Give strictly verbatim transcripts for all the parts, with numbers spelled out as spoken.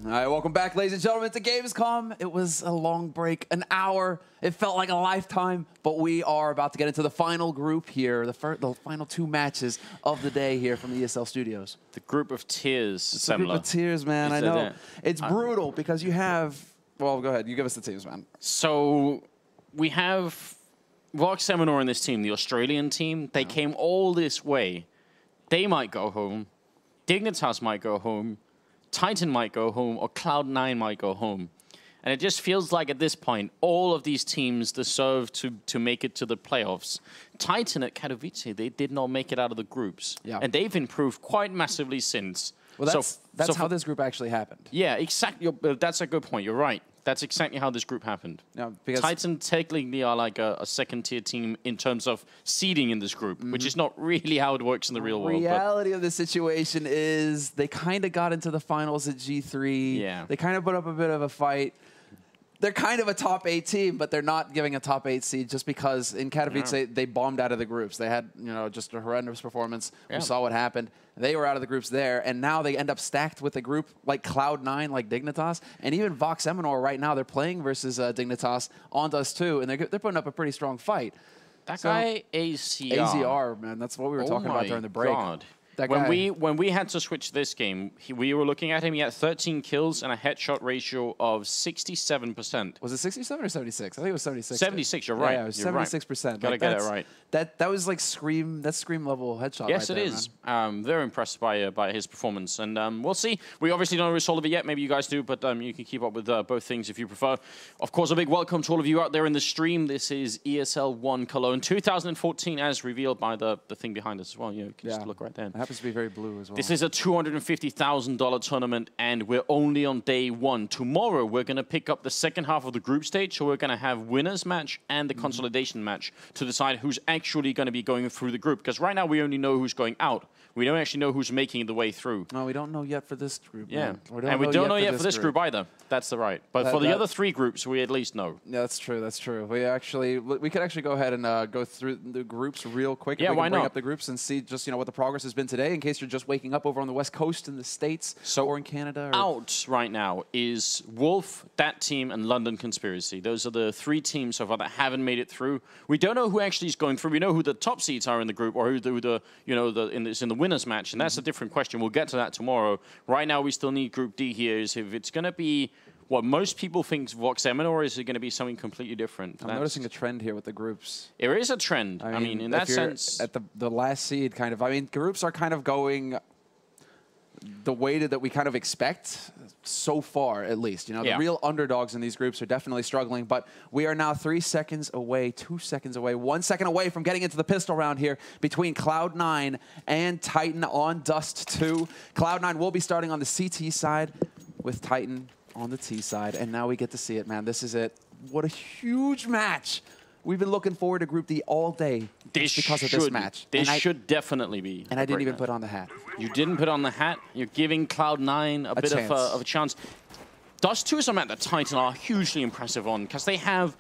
All right, welcome back, ladies and gentlemen, to Gamescom. It was a long break, an hour. It felt like a lifetime, but we are about to get into the final group here, the, first, the final two matches of the day here from the E S L studios. The group of tears, It's the group of tears, man. I know. That? It's brutal because you have... Well, go ahead. You give us the teams, man. So we have Vox Seminor in this team, the Australian team. They yeah. came all this way. They might go home. Dignitas might go home. Titan might go home, or Cloud nine might go home. And it just feels like at this point, all of these teams deserve to, to make it to the playoffs. Titan at Katowice, they did not make it out of the groups. Yeah. And they've improved quite massively since. Well, that's, so, that's so how this group actually happened. Yeah, exactly. That's a good point. You're right. That's exactly how this group happened. Yeah, because Titan technically are like a, a second-tier team in terms of seeding in this group, mm-hmm. which is not really how it works in the real the world. The reality of the situation is they kind of got into the finals at G three. Yeah. They kind of put up a bit of a fight. They're kind of a top eight team, but they're not giving a top eight seed just because in Katowice yeah. they, they bombed out of the groups. They had, you know, just a horrendous performance. Yeah. We saw what happened. They were out of the groups there, and now they end up stacked with a group like Cloud nine, like Dignitas, and even Vox Seminor right now. They're playing versus uh, Dignitas on Dust two, and they're, they're putting up a pretty strong fight. That so, guy, A Z R. A Z R, man, that's what we were oh talking about during the break. God. When we when we had to switch this game, he, we were looking at him. He had thirteen kills and a headshot ratio of sixty-seven percent. Was it sixty-seven or seventy-six? I think it was seventy-six. seventy-six. You're right. Yeah, yeah it was seventy-six percent. Right. Gotta like, get it right. That that was like scream. That's scream level headshot. Yes, right it there, is. Um, very impressed by uh, by his performance, and um, we'll see. We obviously don't know the result of it yet. Maybe you guys do, but um, you can keep up with uh, both things if you prefer. Of course, a big welcome to all of you out there in the stream. This is E S L one Cologne two thousand fourteen, as revealed by the the thing behind us as well. You know, you can yeah. just look right there. It happens to be very blue as well. This is a two hundred fifty thousand dollar tournament, and we're only on day one. Tomorrow, we're going to pick up the second half of the group stage, so we're going to have winners match and the mm-hmm. consolidation match to decide who's actually going to be going through the group. Because right now, we only know who's going out. We don't actually know who's making the way through. No, we don't know yet for this group. Yeah, we and we don't know yet for this group. group either. That's the right. But that, for the that, other three groups, we at least know. Yeah, that's true. That's true. We actually we could actually go ahead and uh, go through the groups real quick. Yeah, if we why can bring not? up the groups and see just you know what the progress has been today, in case you're just waking up over on the West Coast in the States so or in Canada. Or out right now is Wolf, that team, and London Conspiracy. Those are the three teams so far that haven't made it through. We don't know who actually is going through. We know who the top seeds are in the group, or who the, who the you know the in, this, in the winners match, and that's mm-hmm. a different question. We'll get to that tomorrow. Right now, we still need Group D here. Is if it's going to be what most people think Vox Seminor, or is it going to be something completely different? I'm That's noticing a trend here with the groups. There is a trend. I mean, I mean in that sense, at the the last seed, kind of. I mean, groups are kind of going the way that, that we kind of expect so far, at least. You know, yeah. the real underdogs in these groups are definitely struggling, but we are now three seconds away, two seconds away, one second away from getting into the pistol round here between Cloud nine and Titan on Dust two. Cloud nine will be starting on the C T side with Titan on the T side, and now we get to see it, man. This is it. What a huge match. We've been looking forward to Group D all day this because should, of this match. This and should I, definitely be. And I didn't even match. put on the hat. You didn't put on the hat. You're giving Cloud nine a, a bit of a, of a chance. Dust two is a map that Titan are hugely impressive on because they have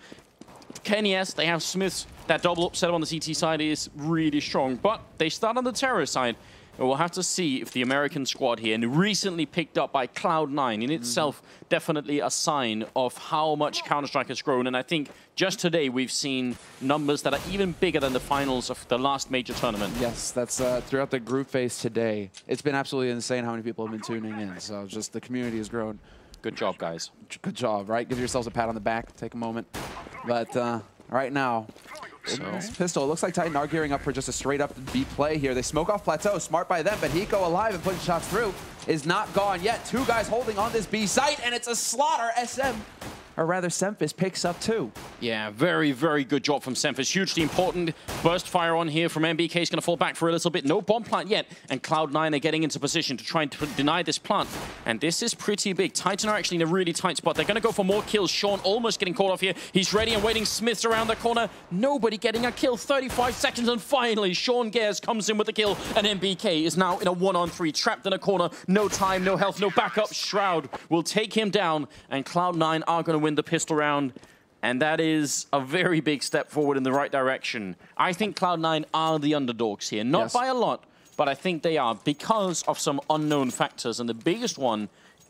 Kenny S, they have Smiths. That double up setup on the C T side is really strong, but they start on the terror side. And we'll have to see if the American squad here, and recently picked up by Cloud nine, in itself mm-hmm. definitely a sign of how much Counter-Strike has grown. And I think just today we've seen numbers that are even bigger than the finals of the last major tournament. Yes, that's uh, throughout the group phase today. It's been absolutely insane how many people have been tuning in. So just the community has grown. Good job, guys. Good job, right? Give yourselves a pat on the back. Take a moment. But uh, right now, so. Pistol, it looks like Titan are gearing up for just a straight-up B play here. They smoke off Plateau. Smart by them, but Hiko alive and putting shots through is not gone yet. Two guys holding on this B site, and it's a slaughter. S M, or rather Semphis, picks up two. Yeah, very, very good job from Semphis. Hugely important. Burst fire on here from M B K is going to fall back for a little bit. No bomb plant yet, and Cloud nine are getting into position to try and to deny this plant. And this is pretty big. Titan are actually in a really tight spot. They're going to go for more kills. Sean almost getting caught off here. He's ready and waiting. Smith's around the corner. Nobody getting a kill. thirty-five seconds, and finally, Sean Gares comes in with the kill, and M B K is now in a one on three, trapped in a corner. No time, no health, no backup. Shroud will take him down, and Cloud nine are going to win the pistol round. And that is a very big step forward in the right direction. I think Cloud nine are the underdogs here. Not yes. by a lot, but I think they are because of some unknown factors. And the biggest one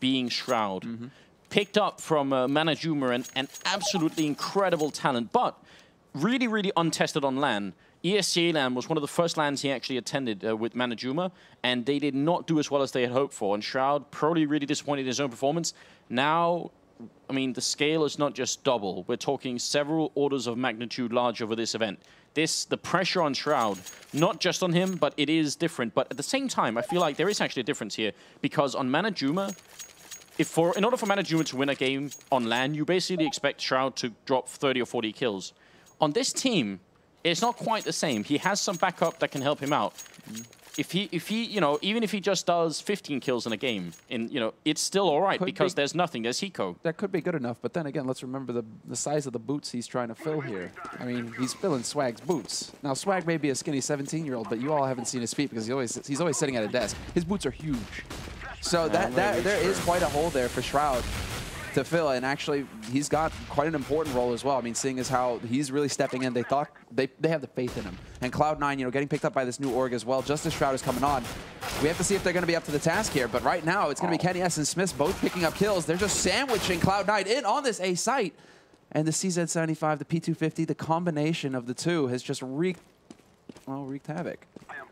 being Shroud. Mm-hmm. Picked up from uh, Manajuma, and, and absolutely incredible talent, but really, really untested on LAN. E S C A LAN was one of the first LANs he actually attended uh, with Manajuma, and they did not do as well as they had hoped for. And Shroud probably really disappointed in his own performance. Now, I mean, the scale is not just double. We're talking several orders of magnitude larger for this event. This, the pressure on Shroud, not just on him, but it is different. But at the same time, I feel like there is actually a difference here, because on Manajuma, If for, in order for Manajuma to win a game on LAN, you basically expect Shroud to drop thirty or forty kills. On this team, it's not quite the same. He has some backup that can help him out. Mm. If he, if he, you know, even if he just does fifteen kills in a game, in you know, it's still all right, because be, there's nothing. There's Hiko. That could be good enough, but then again, let's remember the the size of the boots he's trying to fill here. I mean, he's filling Swag's boots. Now, Swag may be a skinny seventeen-year-old, but you all haven't seen his feet because he always he's always sitting at a desk. His boots are huge. So that, that there is quite a hole there for Shroud to fill, and actually he's got quite an important role as well. I mean, seeing as how he's really stepping in, they thought they, they have the faith in him. And Cloud nine, you know, getting picked up by this new org as well, just as Shroud is coming on. We have to see if they're going to be up to the task here, but right now it's going to be Kenny S and Smith both picking up kills. They're just sandwiching Cloud nine in on this A site. And the C Z seventy-five, the P two fifty, the combination of the two has just wreaked, well, wreaked havoc.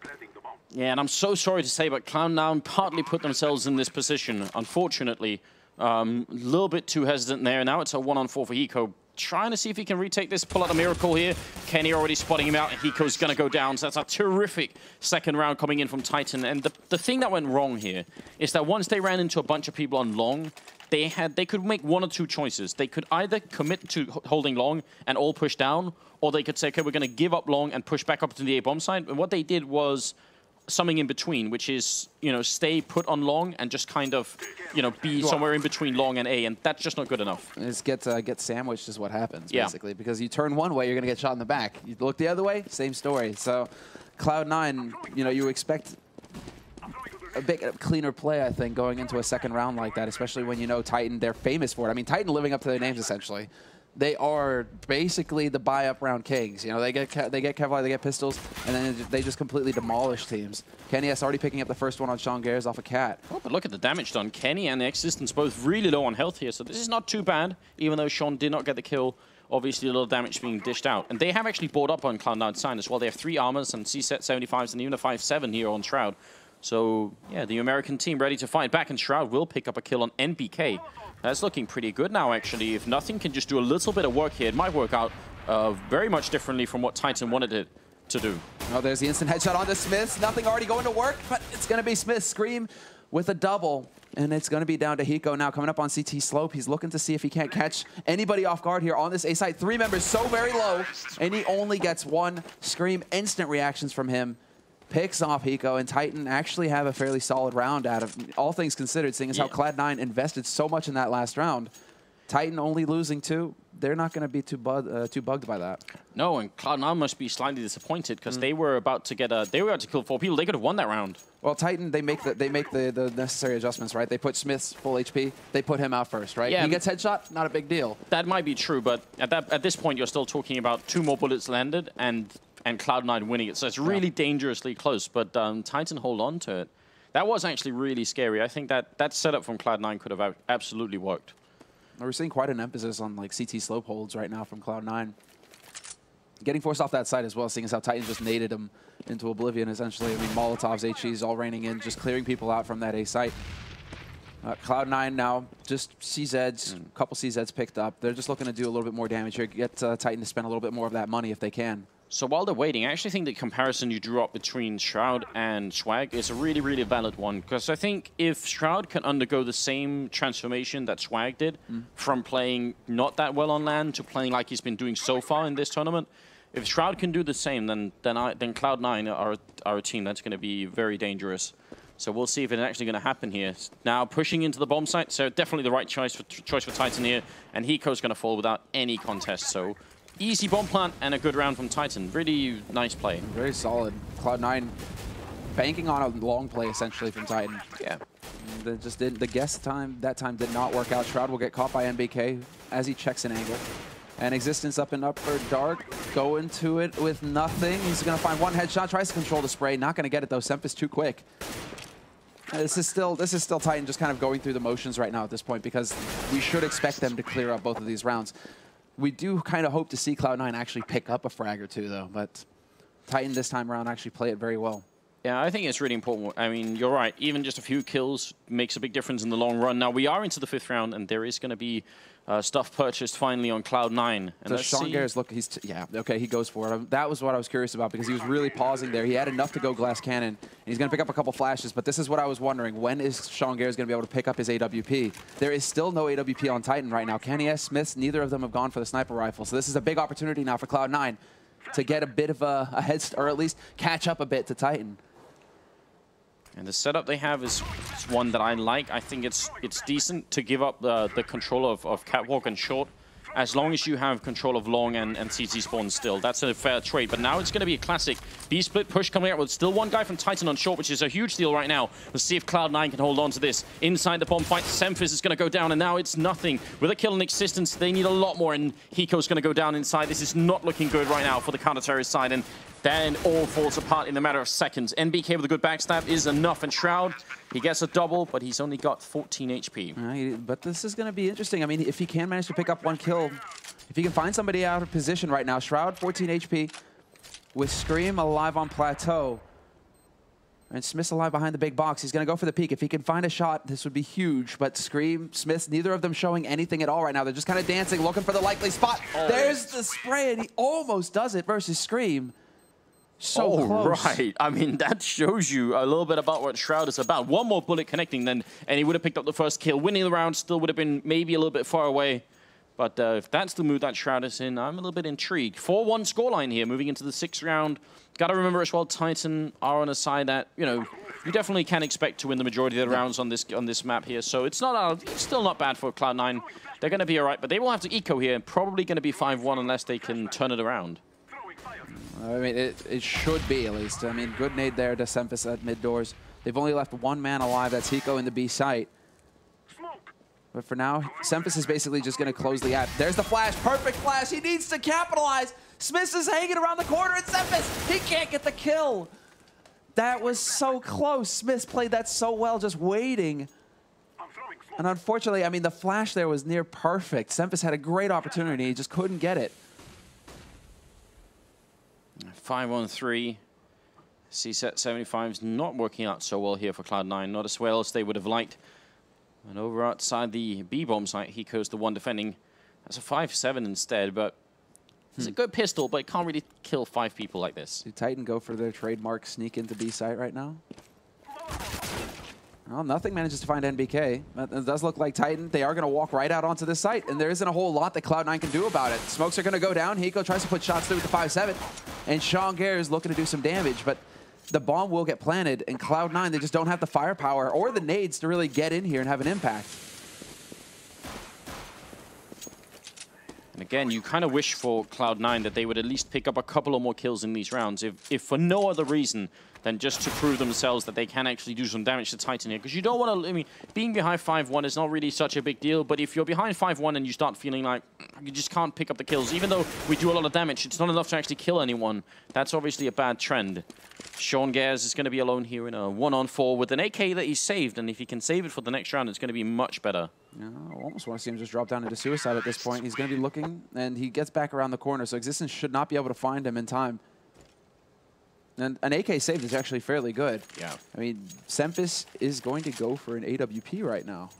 Yeah, and I'm so sorry to say, but Cloud nine partly put themselves in this position, unfortunately. A um, little bit too hesitant there. Now it's a one-on-four for Hiko. Trying to see if he can retake this, pull out a miracle here. Kenny already spotting him out, and Hiko's going to go down. So that's a terrific second round coming in from Titan. And the, the thing that went wrong here is that once they ran into a bunch of people on long, they had they could make one or two choices. They could either commit to holding long and all push down, or they could say, okay, we're going to give up long and push back up to the A bomb side. And what they did was something in between, which is, you know, stay put on long and just kind of, you know, be somewhere in between long and A, and that's just not good enough. It's get uh, get sandwiched is what happens, yeah. basically, because you turn one way, you're going to get shot in the back. You look the other way, same story. So Cloud nine, you know, you expect a bit cleaner play, I think, going into a second round like that, especially when you know Titan, they're famous for it. I mean, Titan living up to their names, essentially. They are basically the buy-up round kings. You know, they get they get Kevlar, they get pistols, and then they just completely demolish teams. Kenny S already picking up the first one on Sean Gares off a cat. Oh, but look at the damage done. Kenny and Existence both really low on health here, so this is not too bad, even though Sean did not get the kill. Obviously, a little damage being dished out. And they have actually bought up on Cloud nine's side as well. They have three armors and C set seventy-fives and even a five seven here on Shroud. So, yeah, the American team ready to fight back, and Shroud will pick up a kill on N B K. That's looking pretty good now, actually. If nothing can just do a little bit of work here, it might work out uh, very much differently from what Titan wanted it to do. Oh, there's the instant headshot onto Smith. Nothing already going to work, but it's going to be Smith. Scream with a double, and it's going to be down to Hiko now coming up on C T slope. He's looking to see if he can't catch anybody off guard here on this A site. Three members so very low, and he only gets one. Scream, instant reactions from him. Picks off Hiko, and Titan actually have a fairly solid round out of all things considered, seeing as yeah. how Cloud nine invested so much in that last round. Titan only losing two, they're not going to be too, bug, uh, too bugged by that. No, and Cloud nine must be slightly disappointed because mm. they were about to get a, they were about to kill four people. They could have won that round. Well, Titan, they make the they make the, the necessary adjustments, right? They put Smith's full H P, they put him out first, right? Yeah, he gets headshot, not a big deal. That might be true, but at that at this point, you're still talking about two more bullets landed and and Cloud nine winning it. So it's really yeah. dangerously close, but um, Titan hold on to it. That was actually really scary. I think that that setup from Cloud nine could have absolutely worked. We're seeing quite an emphasis on like C T slope holds right now from Cloud nine. Getting forced off that side as well, seeing as how Titan just naded him into oblivion, essentially. I mean, Molotovs, H Es all raining in, just clearing people out from that A site. Uh, Cloud nine now, just C Zs, a mm. couple C Zs picked up. They're just looking to do a little bit more damage here, get uh, Titan to spend a little bit more of that money if they can. So while they're waiting, I actually think the comparison you drew up between Shroud and Swag is a really, really valid one. Because I think if Shroud can undergo the same transformation that Swag did, mm. from playing not that well on LAN to playing like he's been doing so far in this tournament, if Shroud can do the same, then then, I, then Cloud nine are, are a team that's going to be very dangerous. So we'll see if it's actually going to happen here. Now pushing into the bomb site, so definitely the right choice for, choice for Titan here. And Hiko's going to fall without any contest. So easy bomb plant and a good round from Titan. Really nice play. Very solid. Cloud nine banking on a long play, essentially, from Titan. Yeah. The, just did, the guess time that time did not work out. Shroud will get caught by N B K as he checks an angle. And Existence up and up for Dark. Go into it with nothing. He's going to find one headshot. Tries to control the spray. Not going to get it, though. Semph is too quick. This is still this is still Titan just kind of going through the motions right now at this point, because we should expect them to clear up both of these rounds. We do kind of hope to see Cloud nine actually pick up a frag or two, though, but Titan this time around actually play it very well. Yeah, I think it's really important. I mean, you're right. Even just a few kills makes a big difference in the long run. Now, we are into the fifth round, and there is going to be uh, stuff purchased finally on Cloud nine. And so Sean Gares, look, he's, t yeah, okay, he goes for it. That was what I was curious about, because he was really pausing there. He had enough to go glass cannon, and he's going to pick up a couple flashes, but this is what I was wondering. When is Sean Gares going to be able to pick up his A W P? There is still no A W P on Titan right now. Kenny S. Smiths, neither of them have gone for the sniper rifle, so this is a big opportunity now for Cloud nine to get a bit of a, a head, or at least catch up a bit to Titan. And the setup they have is, is one that I like. I think it's it's decent to give up the, the control of, of Catwalk and Short, as long as you have control of Long and, and C T spawn still. That's a fair trade. But now it's going to be a classic B-split push coming out with still one guy from Titan on Short, which is a huge deal right now. Let's see if Cloud nine can hold on to this. Inside the bomb fight, Semphis is going to go down, and now it's nothing. With a kill in existence, they need a lot more, and Hiko's going to go down inside. This is not looking good right now for the counter-terrorist side, and then all falls apart in a matter of seconds. N B K with a good backstab is enough, and Shroud, he gets a double, but he's only got fourteen H P. Right, but this is going to be interesting. I mean, if he can manage to pick up one kill, if he can find somebody out of position right now, Shroud, fourteen H P, with Scream alive on Plateau, and Smith's alive behind the big box. He's going to go for the peak. If he can find a shot, this would be huge, but Scream, Smith's, neither of them showing anything at all right now. They're just kind of dancing, looking for the likely spot. Oh. There's the spray, and he almost does it versus Scream. So oh, close. Right. I mean, that shows you a little bit about what Shroud is about. One more bullet connecting then, and he would have picked up the first kill. Winning the round still would have been maybe a little bit far away. But uh, if that's the mood that Shroud is in, I'm a little bit intrigued. four one scoreline here, moving into the sixth round. Got to remember as well, Titan are on a side that, you know, you definitely can expect to win the majority of the rounds on this on this map here. So it's not uh, it's still not bad for Cloud nine. They're going to be all right, but they will have to eco here. Probably going to be five one unless they can turn it around. I mean, it, it should be, at least. I mean, good nade there to Semphis at mid doors. They've only left one man alive. That's Hiko in the B site. But for now, Semphis is basically just going to close the gap. There's the flash. Perfect flash. He needs to capitalize. Smith is hanging around the corner, and Semphis, he can't get the kill. That was so close. Smith played that so well, just waiting. And unfortunately, I mean, the flash there was near perfect. Semphis had a great opportunity. He just couldn't get it. five on three. C set seventy-five is not working out so well here for Cloud nine. Not as well as they would have liked. And over outside the B-bomb site, Hiko's the one defending. That's a five seven instead, but it's hmm. a good pistol, but it can't really kill five people like this. Do Titan go for their trademark sneak into B site right now? Well, nothing manages to find N B K. It does look like Titan, they are going to walk right out onto this site, and there isn't a whole lot that Cloud nine can do about it. Smokes are going to go down. Hiko tries to put shots through with the five seven, and Sean Gare is looking to do some damage, but the bomb will get planted, and Cloud nine, they just don't have the firepower or the nades to really get in here and have an impact. And again, you kind of wish for Cloud nine that they would at least pick up a couple of more kills in these rounds, if, if for no other reason than just to prove themselves that they can actually do some damage to Titan here. Because you don't want to, I mean, being behind five one is not really such a big deal, but if you're behind five one and you start feeling like you just can't pick up the kills, even though we do a lot of damage, it's not enough to actually kill anyone. That's obviously a bad trend. Sean Gares is going to be alone here in a one on four with an A K that he's saved, and if he can save it for the next round, it's going to be much better. Yeah, I almost want to see him just drop down into suicide at this point. He's going to be looking, and he gets back around the corner, so Existence should not be able to find him in time. And an A K saved is actually fairly good. Yeah. I mean, Semphis is going to go for an A W P right now.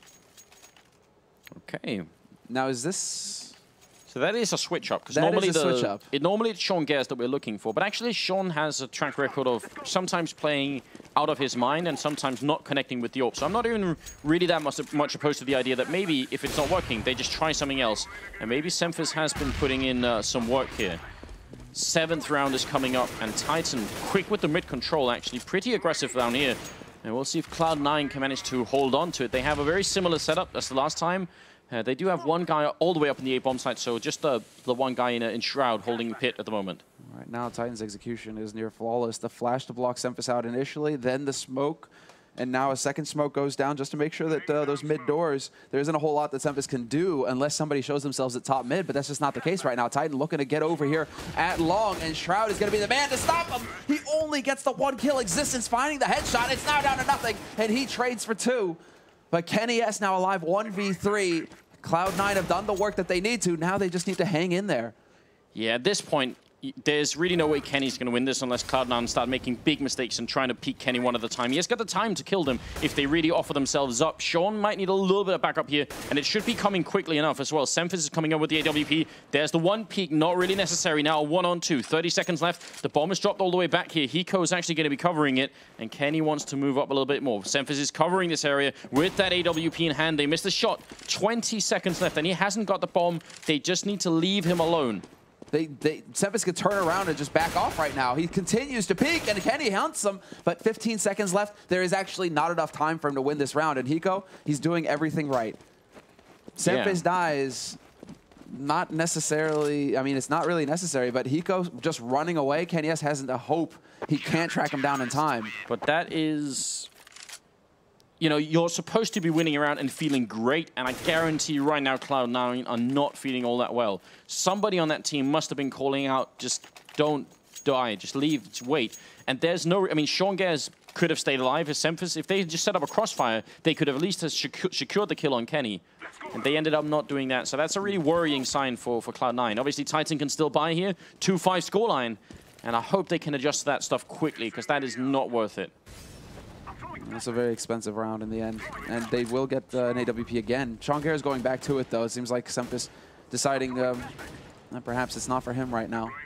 Okay. Now, is this... So that is a switch up, because normally is a the switch up. It normally it's Sean Gares that we're looking for, but actually Sean has a track record of sometimes playing out of his mind and sometimes not connecting with the AWP. So I'm not even really that much, much opposed to the idea that maybe if it's not working, they just try something else. And maybe Semphis has been putting in uh, some work here. Seventh round is coming up, and Titan quick with the mid control, actually pretty aggressive down here. And we'll see if Cloud nine can manage to hold on to it. They have a very similar setup as the last time. Uh, they do have one guy all the way up in the A-bomb site, so just the, the one guy in, a, in Shroud holding pit at the moment. Right now, Titan's execution is near flawless. The flash to block Semphis out initially, then the smoke, And now a second smoke goes down just to make sure that uh, those mid doors, there isn't a whole lot that Semphis can do unless somebody shows themselves at top mid, but that's just not the case right now. Titan looking to get over here at long, and Shroud is going to be the man to stop him. He only gets the one kill. Existence finding the headshot. It's now down to nothing, and he trades for two. But Kenny S now alive one v three. Cloud nine have done the work that they need to. Now they just need to hang in there. Yeah, at this point, there's really no way Kenny's going to win this unless Cloud nine start making big mistakes and trying to peek Kenny one at a time. He has got the time to kill them if they really offer themselves up. Sean might need a little bit of backup here, and it should be coming quickly enough as well. Semphis is coming up with the A W P. There's the one peek, not really necessary now. One on two, thirty seconds left. The bomb is dropped all the way back here. Hiko is actually going to be covering it, and Kenny wants to move up a little bit more. Semphis is covering this area with that A W P in hand. They missed the shot. twenty seconds left, and he hasn't got the bomb. They just need to leave him alone. They, they, Semphis could turn around and just back off right now. He continues to peek, and Kenny hunts him, but fifteen seconds left. There is actually not enough time for him to win this round, and Hiko, he's doing everything right. Semphis yeah. dies, not necessarily, I mean, it's not really necessary, but Hiko just running away. Kenny S hasn't a hope. He can't track him down in time. But that is... You know, you're supposed to be winning around and feeling great, and I guarantee you right now Cloud nine are not feeling all that well. Somebody on that team must have been calling out, just don't die, just leave, just wait. And there's no... I mean, Sean Gares could have stayed alive as Semphis. If they had just set up a crossfire, they could have at least have secu secured the kill on Kenny. And they ended up not doing that, so that's a really worrying sign for, for Cloud nine. Obviously, Titan can still buy here, two five scoreline, and I hope they can adjust to that stuff quickly, because that is not worth it. It's a very expensive round in the end, and they will get uh, an A W P again. Sean Gares going back to it, though. It seems like Semphis deciding um, that perhaps it's not for him right now.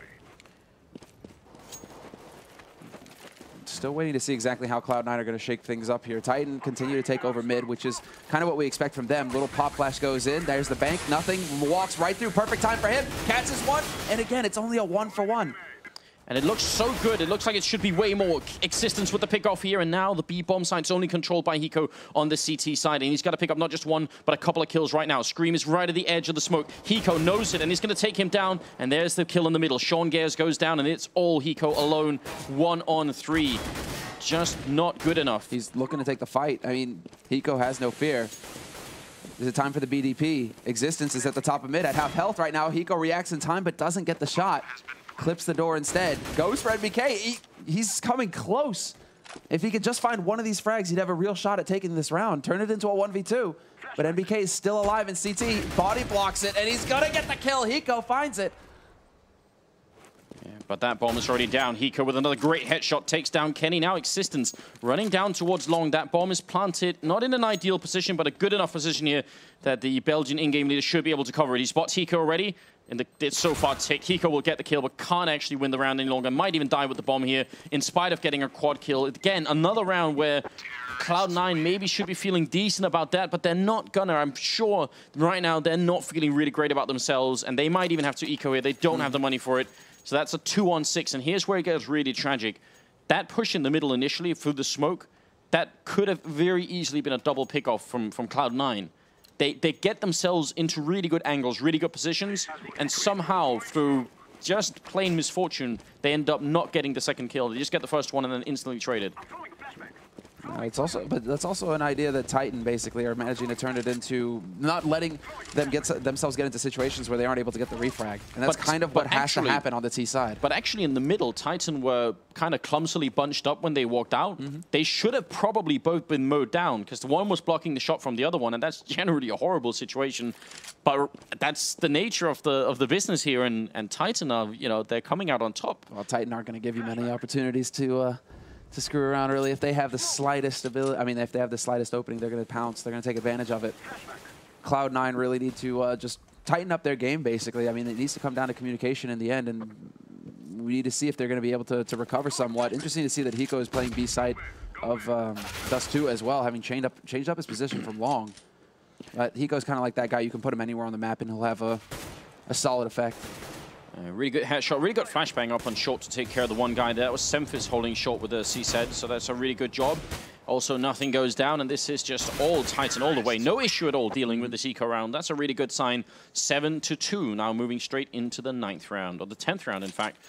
Still waiting to see exactly how Cloud nine are going to shake things up here. Titan continue to take over mid, which is kind of what we expect from them. Little pop flash goes in. There's the bank. Nothing. Walks right through. Perfect time for him. Catches one. And again, it's only a one for one. And it looks so good. It looks like it should be way more. Existence with the pick-off here, and now the B-bomb site's only controlled by Hiko on the C T side, and he's got to pick up not just one, but a couple of kills right now. Scream is right at the edge of the smoke. Hiko knows it, and he's going to take him down, and there's the kill in the middle. Sean Gares goes down, and it's all Hiko alone. One on three. Just not good enough. He's looking to take the fight. I mean, Hiko has no fear. Is it time for the B D P? Existence is at the top of mid at half health right now. Hiko reacts in time, but doesn't get the shot. Clips the door instead. Goes for N B K. He, he's coming close. If he could just find one of these frags, he'd have a real shot at taking this round. Turn it into a one v two. But N B K is still alive in C T. Body blocks it, and he's going to get the kill. Hiko finds it. Yeah, but that bomb is already down. Hiko with another great headshot takes down Kenny. Now Existence running down towards long. That bomb is planted, not in an ideal position, but a good enough position here that the Belgian in-game leader should be able to cover it. He spots Hiko already. And the, it's so far ticked. Hiko will get the kill, but can't actually win the round any longer. Might even die with the bomb here, in spite of getting a quad kill. Again, another round where Cloud nine maybe should be feeling decent about that, but they're not gonna. I'm sure right now they're not feeling really great about themselves, and they might even have to eco here. They don't have the money for it. So that's a two on six, and here's where it gets really tragic. That push in the middle initially through the smoke, that could have very easily been a double pickoff from, from Cloud nine. They, they get themselves into really good angles, really good positions, and somehow, through just plain misfortune, they end up not getting the second kill. They just get the first one and then instantly traded. Uh, it's also, but that's also an idea that Titan basically are managing to turn it into not letting them get themselves get into situations where they aren't able to get the refrag, and that's but, kind of what has actually, to happen on the T side. But actually, in the middle, Titan were kind of clumsily bunched up when they walked out. Mm-hmm. They should have probably both been mowed down because the one was blocking the shot from the other one, and that's generally a horrible situation. But that's the nature of the of the business here, and and Titan are, you know, they're coming out on top. Well, Titan aren't going to give you many opportunities to. Uh, to screw around early. If they have the slightest ability, I mean, if they have the slightest opening, they're going to pounce. They're going to take advantage of it. Cloud nine really need to uh, just tighten up their game, basically. I mean, it needs to come down to communication in the end, and we need to see if they're going to be able to, to recover somewhat. Interesting to see that Hiko is playing B side of um, Dust two as well, having changed up, changed up his position from long. But Hiko's kind of like that guy. You can put him anywhere on the map, and he'll have a, a solid effect. Uh, really good headshot, really good flashbang up on short to take care of the one guy there. That was Semphis holding short with the C Z, so that's a really good job. Also, nothing goes down, and this is just all Titan all the way. No issue at all dealing with this eco round. That's a really good sign. seven to two, now moving straight into the ninth round, or the tenth round, in fact.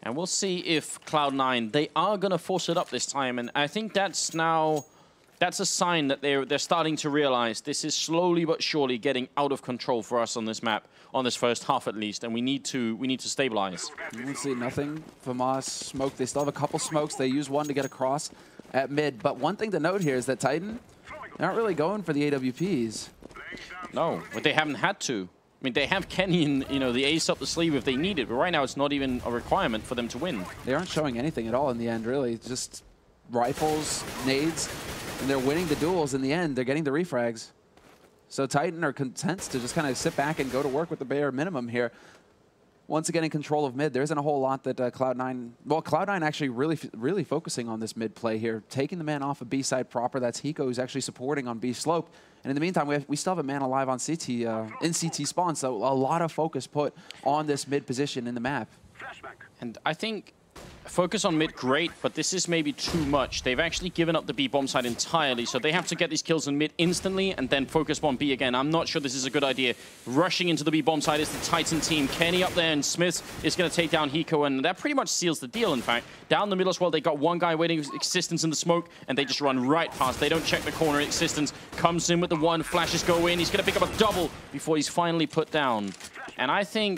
And we'll see if Cloud nine, they are going to force it up this time. And I think that's now, that's a sign that they're, they're starting to realize this is slowly but surely getting out of control for us on this map, on this first half at least. And we need to, we need to stabilize. You can see nothing. V O D S smoke. They still have a couple smokes. They use one to get across at mid. But one thing to note here is that Titan, they're not really going for the A W Ps. No, but they haven't had to. I mean, they have Kenny and, you know, the ace up the sleeve if they need it, but right now it's not even a requirement for them to win. They aren't showing anything at all in the end, really. Just rifles, nades, and they're winning the duels in the end. They're getting the refrags. So Titan are content to just kind of sit back and go to work with the bare minimum here. Once again, in control of mid, there isn't a whole lot that uh, Cloud nine... Well, Cloud nine actually really really focusing on this mid play here, taking the man off of B side proper. That's Hiko who's actually supporting on B slope. And in the meantime, we, have, we still have a man alive on C T, uh, in C T spawn, so a lot of focus put on this mid position in the map. And I think focus on mid, great, but this is maybe too much. They've actually given up the B bomb side entirely, so they have to get these kills in mid instantly and then focus on B again. I'm not sure this is a good idea. Rushing into the B bomb side is the Titan team. Kenny up there and Smith is going to take down Hiko, and that pretty much seals the deal, in fact. Down the middle as well, they got one guy waiting for Existence in the smoke, and they just run right past. They don't check the corner. Existence comes in with the one, flashes go in. He's going to pick up a double before he's finally put down. And I think...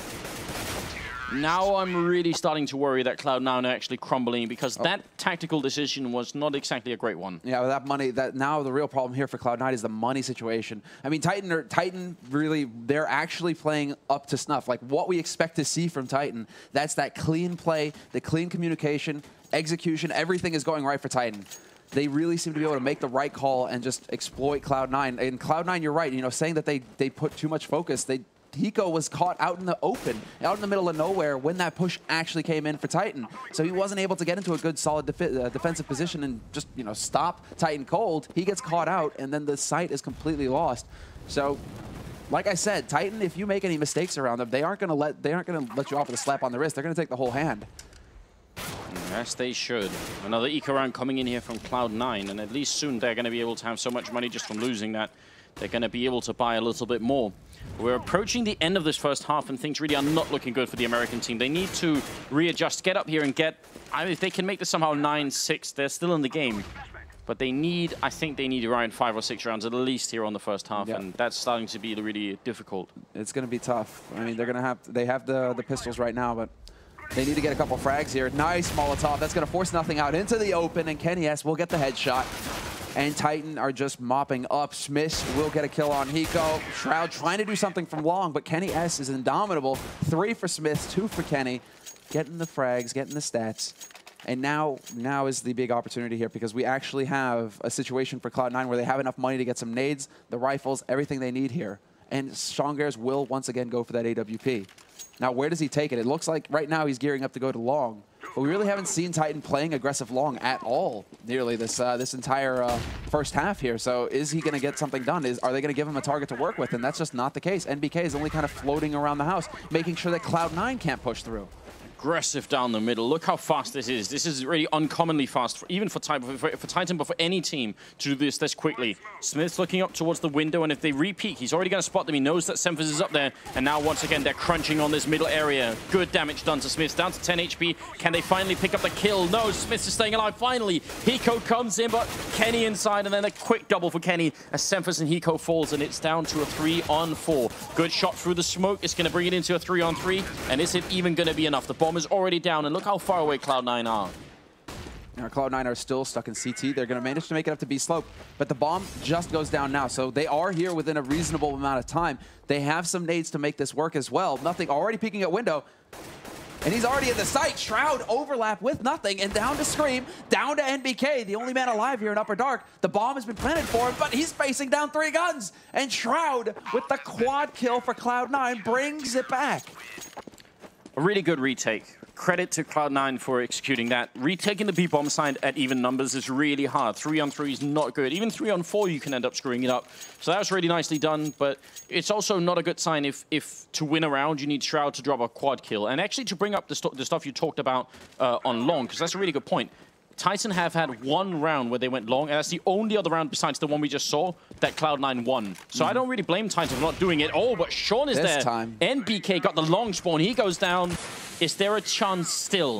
now I'm really starting to worry that Cloud nine are actually crumbling, because oh. that tactical decision was not exactly a great one. Yeah, with that money, that now the real problem here for Cloud nine is the money situation. I mean, Titan, are, Titan really, they're actually playing up to snuff. Like what we expect to see from Titan, that's that clean play, the clean communication, execution, everything is going right for Titan. They really seem to be able to make the right call and just exploit Cloud nine. And Cloud nine, you're right, you know, saying that they, they put too much focus, they Hiko was caught out in the open, out in the middle of nowhere when that push actually came in for Titan. So he wasn't able to get into a good, solid defi uh, defensive position and just, you know, stop Titan cold. He gets caught out, and then the site is completely lost. So, like I said, Titan, if you make any mistakes around them, they aren't going to let they aren't going to let you off with a slap on the wrist. They're going to take the whole hand. Yes, they should. Another eco round coming in here from Cloud nine, and at least soon they're going to be able to have so much money just from losing that they're going to be able to buy a little bit more. We're approaching the end of this first half, and things really are not looking good for the American team. They need to readjust, get up here and get... I mean, if they can make this somehow nine six, they're still in the game. But they need, I think they need around five or six rounds at least here on the first half, yep. and that's starting to be really difficult. It's going to be tough. I mean, they're going to have... They have the, the pistols right now, but they need to get a couple frags here. Nice Molotov. That's going to force nothing out into the open, and Kenny S will get the headshot. And Titan are just mopping up. Smith will get a kill on Hiko. Shroud trying to do something from long, but Kenny S is indomitable. Three for Smith, two for Kenny. Getting the frags, getting the stats. And now, now is the big opportunity here, because we actually have a situation for Cloud nine where they have enough money to get some nades, the rifles, everything they need here. And Shongers will once again go for that A W P. Now, where does he take it? It looks like right now he's gearing up to go to long. But we really haven't seen Titan playing aggressive long at all, nearly this uh, this entire uh, first half here. So is he going to get something done? Is, are they going to give him a target to work with? And that's just not the case. N B K is only kind of floating around the house, making sure that Cloud nine can't push through. Aggressive down the middle. Look how fast this is. This is really uncommonly fast, for, even for, for, for Titan, but for any team to do this this quickly. Smith's looking up towards the window, and if they re-peek, he's already going to spot them. He knows that Semphis is up there, and now once again, they're crunching on this middle area. Good damage done to Smith. Down to ten H P. Can they finally pick up the kill? No, Smith is staying alive. Finally, Hiko comes in, but Kenny inside, and then a quick double for Kenny as Semphis and Hiko falls, and it's down to a three on four. Good shot through the smoke. It's going to bring it into a three on three, and is it even going to be enough? The bomb is already down, and look how far away Cloud nine are. Now, Cloud nine are still stuck in C T. They're going to manage to make it up to B slope, but the bomb just goes down now. So they are here within a reasonable amount of time. They have some nades to make this work as well. Nothing, already peeking at window. And he's already in the site. Shroud overlap with nothing, and down to Scream, down to N B K, the only man alive here in Upper Dark. The bomb has been planted for him, but he's facing down three guns. And Shroud, with the quad kill for Cloud nine, brings it back. A really good retake. Credit to Cloud nine for executing that. Retaking the B-bomb side at even numbers is really hard. Three on three is not good. Even three on four, you can end up screwing it up. So that was really nicely done, but it's also not a good sign if, if to win a round, you need Shroud to drop a quad kill. And actually to bring up the, st the stuff you talked about uh, on long, because that's a really good point. Titan have had one round where they went long, and that's the only other round besides the one we just saw that Cloud nine won. So mm. I don't really blame Titan for not doing it all, but Sean is this there. Time. N B K got the long spawn. He goes down. Is there a chance still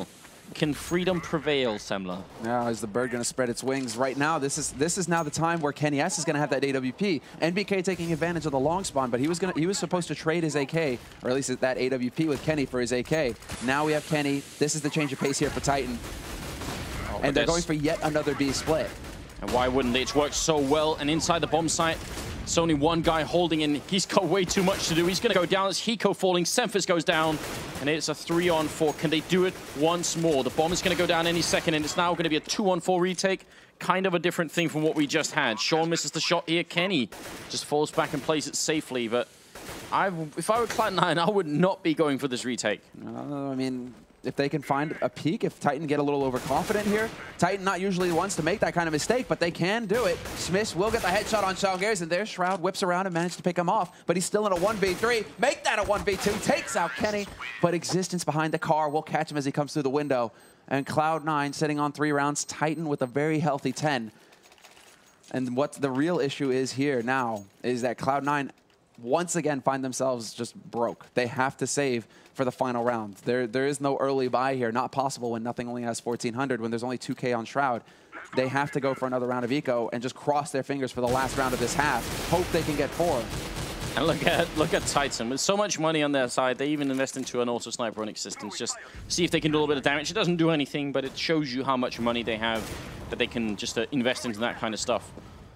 Can freedom prevail, Semler? Now is the bird going to spread its wings? Right now, this is this is now the time where Kenny S is going to have that A W P. N B K taking advantage of the long spawn, but he was going he was supposed to trade his A K, or at least that A W P with Kenny for his A K. Now we have Kenny. This is the change of pace here for Titan, oh, and they're this. going for yet another B split. And why wouldn't they? It's worked so well, and inside the bomb site, it's only one guy holding in. He's got way too much to do. He's going to go down. It's Hiko falling. Semphis goes down. And it's a three on four. Can they do it once more? The bomb is going to go down any second. And it's now going to be a two on four retake. Kind of a different thing from what we just had. Sean misses the shot here. Kenny just falls back and plays it safely. But I, if I were Cloud nine, I would not be going for this retake. Uh, I mean... If they can find a peak, if Titan get a little overconfident here, Titan not usually the ones to make that kind of mistake, but they can do it. Smith will get the headshot on Shalgers, and there Shroud whips around and manages to pick him off, but he's still in a one v three. Make that a one v two, takes out Kenny, but Existence behind the car will catch him as he comes through the window. And Cloud nine sitting on three rounds, Titan with a very healthy ten. And what the real issue is here now is that Cloud nine once again find themselves just broke. They have to save for the final round. There, there is no early buy here. Not possible when nothing only has fourteen hundred, when there's only two K on Shroud. They have to go for another round of eco and just cross their fingers for the last round of this half. Hope they can get four. And look at look at Titan. With so much money on their side, they even invest into an auto sniper on Existence. Just see if they can do a little bit of damage. It doesn't do anything, but it shows you how much money they have that they can just uh, invest into that kind of stuff.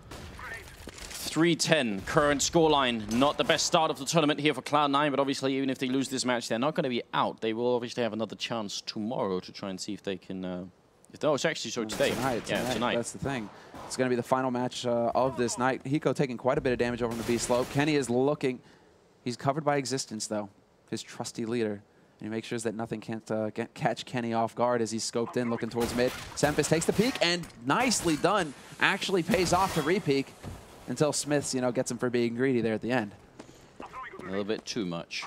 three ten, current scoreline. Not the best start of the tournament here for Cloud nine, but obviously even if they lose this match, they're not going to be out. They will obviously have another chance tomorrow to try and see if they can... Uh, if, oh, it's actually so today. Tonight, yeah, tonight. tonight. That's the thing. It's going to be the final match uh, of this night. Hiko taking quite a bit of damage over on the B slope. Kenny is looking... He's covered by Existence, though, his trusty leader. And he makes sure that nothing can't uh, get, catch Kenny off guard as he's scoped in, looking towards mid. Semphis takes the peek, and nicely done. Actually pays off to re-peek. Until Smiths, you know, gets him for being greedy there at the end. A little bit too much.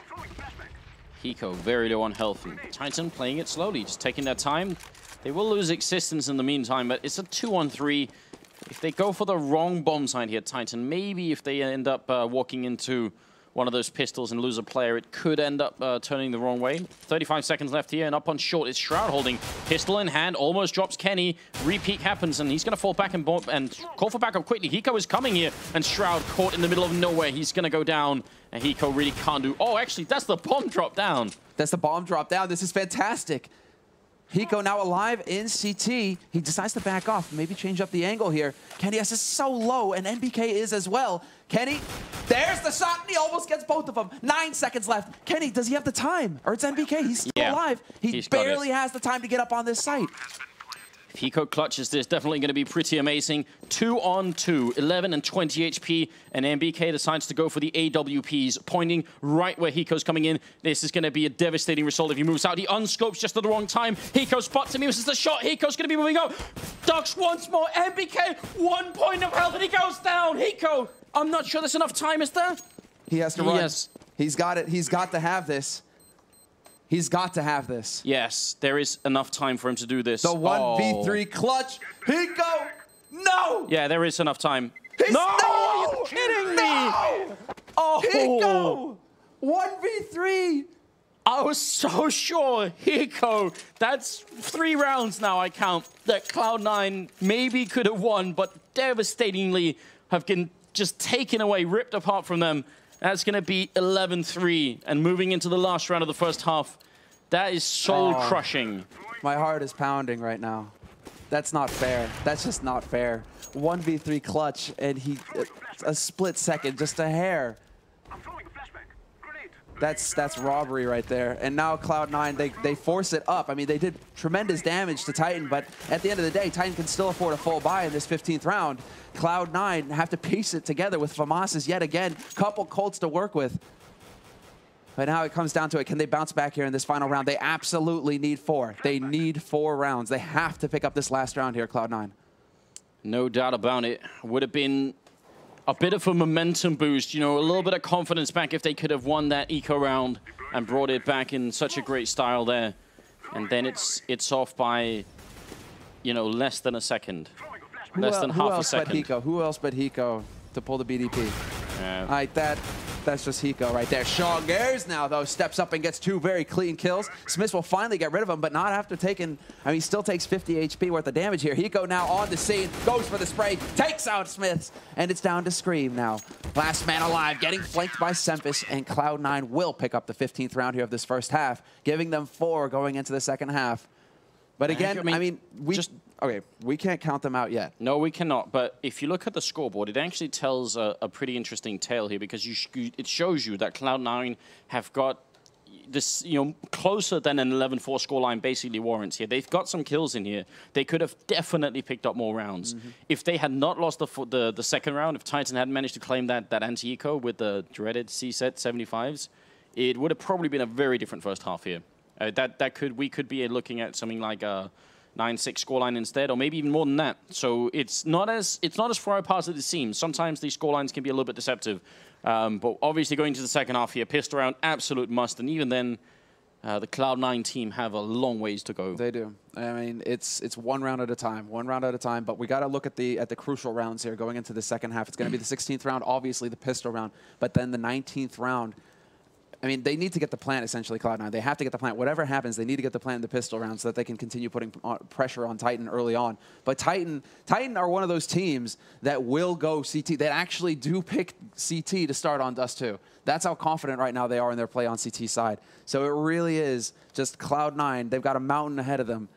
Hiko very low on health. Titan playing it slowly, just taking their time. They will lose Existence in the meantime, but it's a two on three. If they go for the wrong bomb side here, Titan, maybe if they end up uh, walking into one of those pistols and lose a player, it could end up uh, turning the wrong way. thirty-five seconds left here, and up on short is Shroud holding pistol in hand, almost drops Kenny. Repeat happens, and he's going to fall back and, and call for backup quickly. Hiko is coming here, and Shroud caught in the middle of nowhere. He's going to go down, and Hiko really can't do... Oh, actually, that's the bomb drop down. That's the bomb drop down. This is fantastic. Hiko now alive in C T. He decides to back off, maybe change up the angle here. Kenny S is so low, and N B K is as well. Kenny, there's the shot, and he almost gets both of them. Nine seconds left. Kenny, does he have the time? Or it's N B K, he's still yeah, alive. He barely has the time to get up on this site. If Hiko clutches this, definitely going to be pretty amazing. Two on two, eleven and twenty H P, and N B K decides to go for the A W Ps, pointing right where Hiko's coming in. This is going to be a devastating result if he moves out. He unscopes just at the wrong time. Hiko spots him, he misses the shot. Hiko's going to be moving up. Ducks once more. N B K, one point of health, and he goes down. Hiko, I'm not sure there's enough time, is there? He has to run. Yes. He's got it. He's got to have this. He's got to have this. Yes, there is enough time for him to do this. The one v three oh. clutch. Hiko, no! Yeah, there is enough time. He's, no! no! Are you kidding no! me? Oh! Hiko! one v three! I was so sure, Hiko, that's three rounds now I count, that Cloud nine maybe could have won, but devastatingly have been just taken away, ripped apart from them. That's going to be eleven three, and moving into the last round of the first half, that is soul-crushing. Oh, my heart is pounding right now. That's not fair. That's just not fair. one v three clutch, and he a split second, just a hair. That's that's robbery right there. And now Cloud nine, they, they force it up. I mean, they did tremendous damage to Titan, but at the end of the day, Titan can still afford a full buy in this fifteenth round. Cloud nine have to piece it together with FAMAS's yet again. Couple Colts to work with. But now it comes down to it. Can they bounce back here in this final round? They absolutely need four. They need four rounds. They have to pick up this last round here, Cloud nine. No doubt about it. Would have been a bit of a momentum boost, you know, a little bit of confidence back if they could have won that eco round and brought it back in such a great style there. And then it's it's off by, you know, less than a second. Who less than who half else a second. But Hiko? Who else but Hiko to pull the B D P? Yeah. All right, that That's just Hiko right there. csgo now, though, steps up and gets two very clean kills. Smith will finally get rid of him, but not after taking... I mean, he still takes fifty H P worth of damage here. Hiko now on the scene, goes for the spray, takes out Smiths, and it's down to Scream now. Last man alive, getting flanked by Sempus, and Cloud nine will pick up the fifteenth round here of this first half, giving them four going into the second half. But again, I mean, I mean we just... Okay, we can't count them out yet. No, we cannot. But if you look at the scoreboard, it actually tells a, a pretty interesting tale here because you sh it shows you that Cloud nine have got this, you know, closer than an eleven four scoreline basically warrants here. They've got some kills in here. They could have definitely picked up more rounds. Mm-hmm. If they had not lost the, the the second round, if Titan hadn't managed to claim that that anti-eco with the dreaded C-set seventy-fives, it would have probably been a very different first half here. Uh, that that could we could be looking at something like a nine six scoreline instead, or maybe even more than that. So it's not as it's not as far apart as it seems. Sometimes these scorelines can be a little bit deceptive. Um, but obviously going to the second half here, pissed around, absolute must. And even then, uh, the Cloud nine team have a long ways to go. They do. I mean, it's it's one round at a time, one round at a time. But we got to look at the at the crucial rounds here going into the second half. It's going to be the sixteenth round, obviously the pistol round, but then the nineteenth round. I mean, they need to get the plant, essentially, Cloud nine. They have to get the plant. Whatever happens, they need to get the plant in the pistol round so that they can continue putting pressure on Titan early on. But Titan Titan are one of those teams that will go C T. They actually do pick C T to start on Dust two. That's how confident right now they are in their play on C T side. So it really is just Cloud nine. They've got a mountain ahead of them.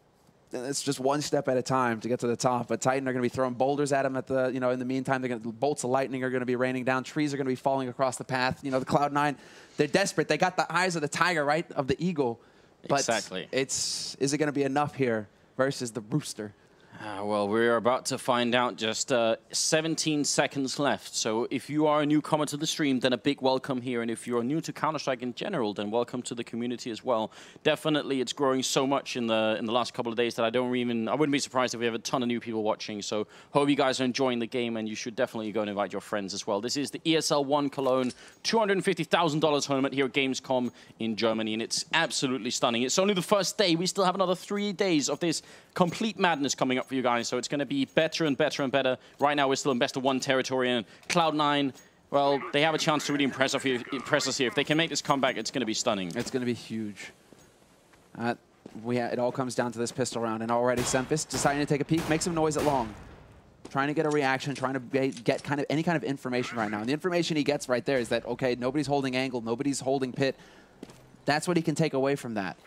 It's just one step at a time to get to the top. But Titan are going to be throwing boulders at them at the, you know, in the meantime. They're going to, bolts of lightning are going to be raining down. Trees are going to be falling across the path. You know, the Cloud nine, they're desperate. They got the eyes of the tiger, right, of the eagle. But exactly. It's, is it going to be enough here versus the rooster? Uh, well, we're about to find out. Just uh, seventeen seconds left. So if you are a newcomer to the stream, then a big welcome here. And if you're new to Counter-Strike in general, then welcome to the community as well. Definitely, it's growing so much in the in the last couple of days that I don't even, I wouldn't be surprised if we have a ton of new people watching. So hope you guys are enjoying the game, and you should definitely go and invite your friends as well. This is the E S L one Cologne two hundred fifty thousand dollar tournament here at Gamescom in Germany, and it's absolutely stunning. It's only the first day. We still have another three days of this complete madness coming up for you guys, so it's going to be better and better and better. Right now, we're still in best of one territory, and Cloud nine, well, they have a chance to really impress us here. Impress us here. If they can make this comeback, it's going to be stunning. It's going to be huge. Uh, we ha it all comes down to this pistol round, and already Sempus deciding to take a peek, make some noise at long. Trying to get a reaction, trying to get kind of any kind of information right now. And the information he gets right there is that, okay, nobody's holding angle, nobody's holding pit. That's what he can take away from that.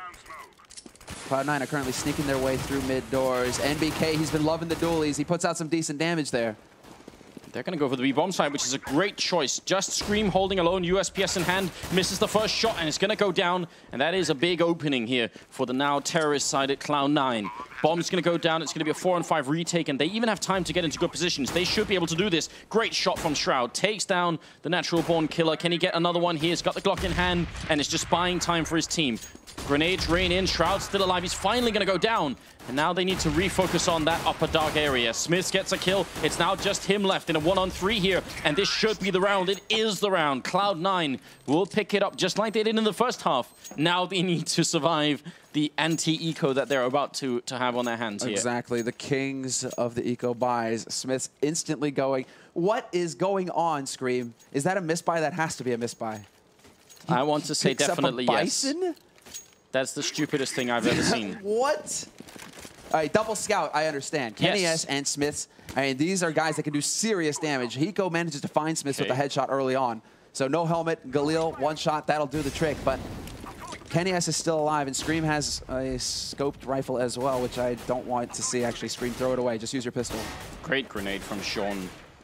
Cloud nine are currently sneaking their way through mid doors. N B K, he's been loving the dualies. He puts out some decent damage there. They're going to go for the B-bomb side, which is a great choice. Just Scream holding alone, U S P S in hand, misses the first shot, and it's going to go down. And that is a big opening here for the now terrorist side at Cloud nine. Bomb's going to go down. It's going to be a four on five retake, and they even have time to get into good positions. They should be able to do this. Great shot from Shroud. Takes down the natural-born killer. Can he get another one? He's got the Glock in hand, and it's just buying time for his team. Grenades rain in. Shroud's still alive. He's finally going to go down. And now they need to refocus on that upper dark area. Smith gets a kill. It's now just him left in a one on three here. And this should be the round. It is the round. Cloud nine will pick it up just like they did in the first half. Now they need to survive the anti-eco that they're about to, to have on their hands here. Exactly. The kings of the eco buys. Smith's instantly going. What is going on, Scream? Is that a misbuy? That has to be a misbuy. He, I want to say definitely yes. Bison? That's the stupidest thing I've ever seen. What? All right, double scout, I understand. Kenny yes. S and Smiths, I mean, these are guys that can do serious damage. Hiko manages to find Smiths okay. with a headshot early on. So no helmet, Galil, one shot, that'll do the trick. But Kenny S is still alive, and Scream has a scoped rifle as well, which I don't want to see, actually. Scream, throw it away. Just use your pistol. Great grenade from Sean.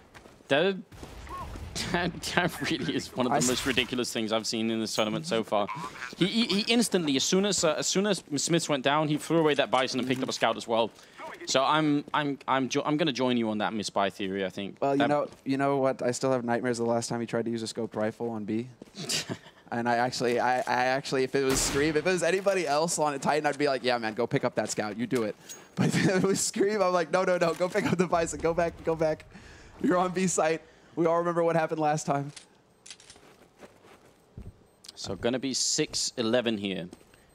That, that, that really is one of the I most ridiculous things I've seen in this tournament so far. He, he, he instantly, as soon as uh, as soon as Smiths went down, he threw away that Bison and picked up a scout as well. So I'm I'm I'm I'm going to join you on that misbuy theory. I think. Well, you that know you know what? I still have nightmares of the last time he tried to use a scoped rifle on B. And I actually, I, I actually, if it was Scream, if it was anybody else on a Titan, I'd be like, yeah, man, go pick up that scout. You do it. But if it was Scream, I'm like, no, no, no, go pick up the Bison. Go back, go back. You're on B site. We all remember what happened last time. So going to be six eleven here.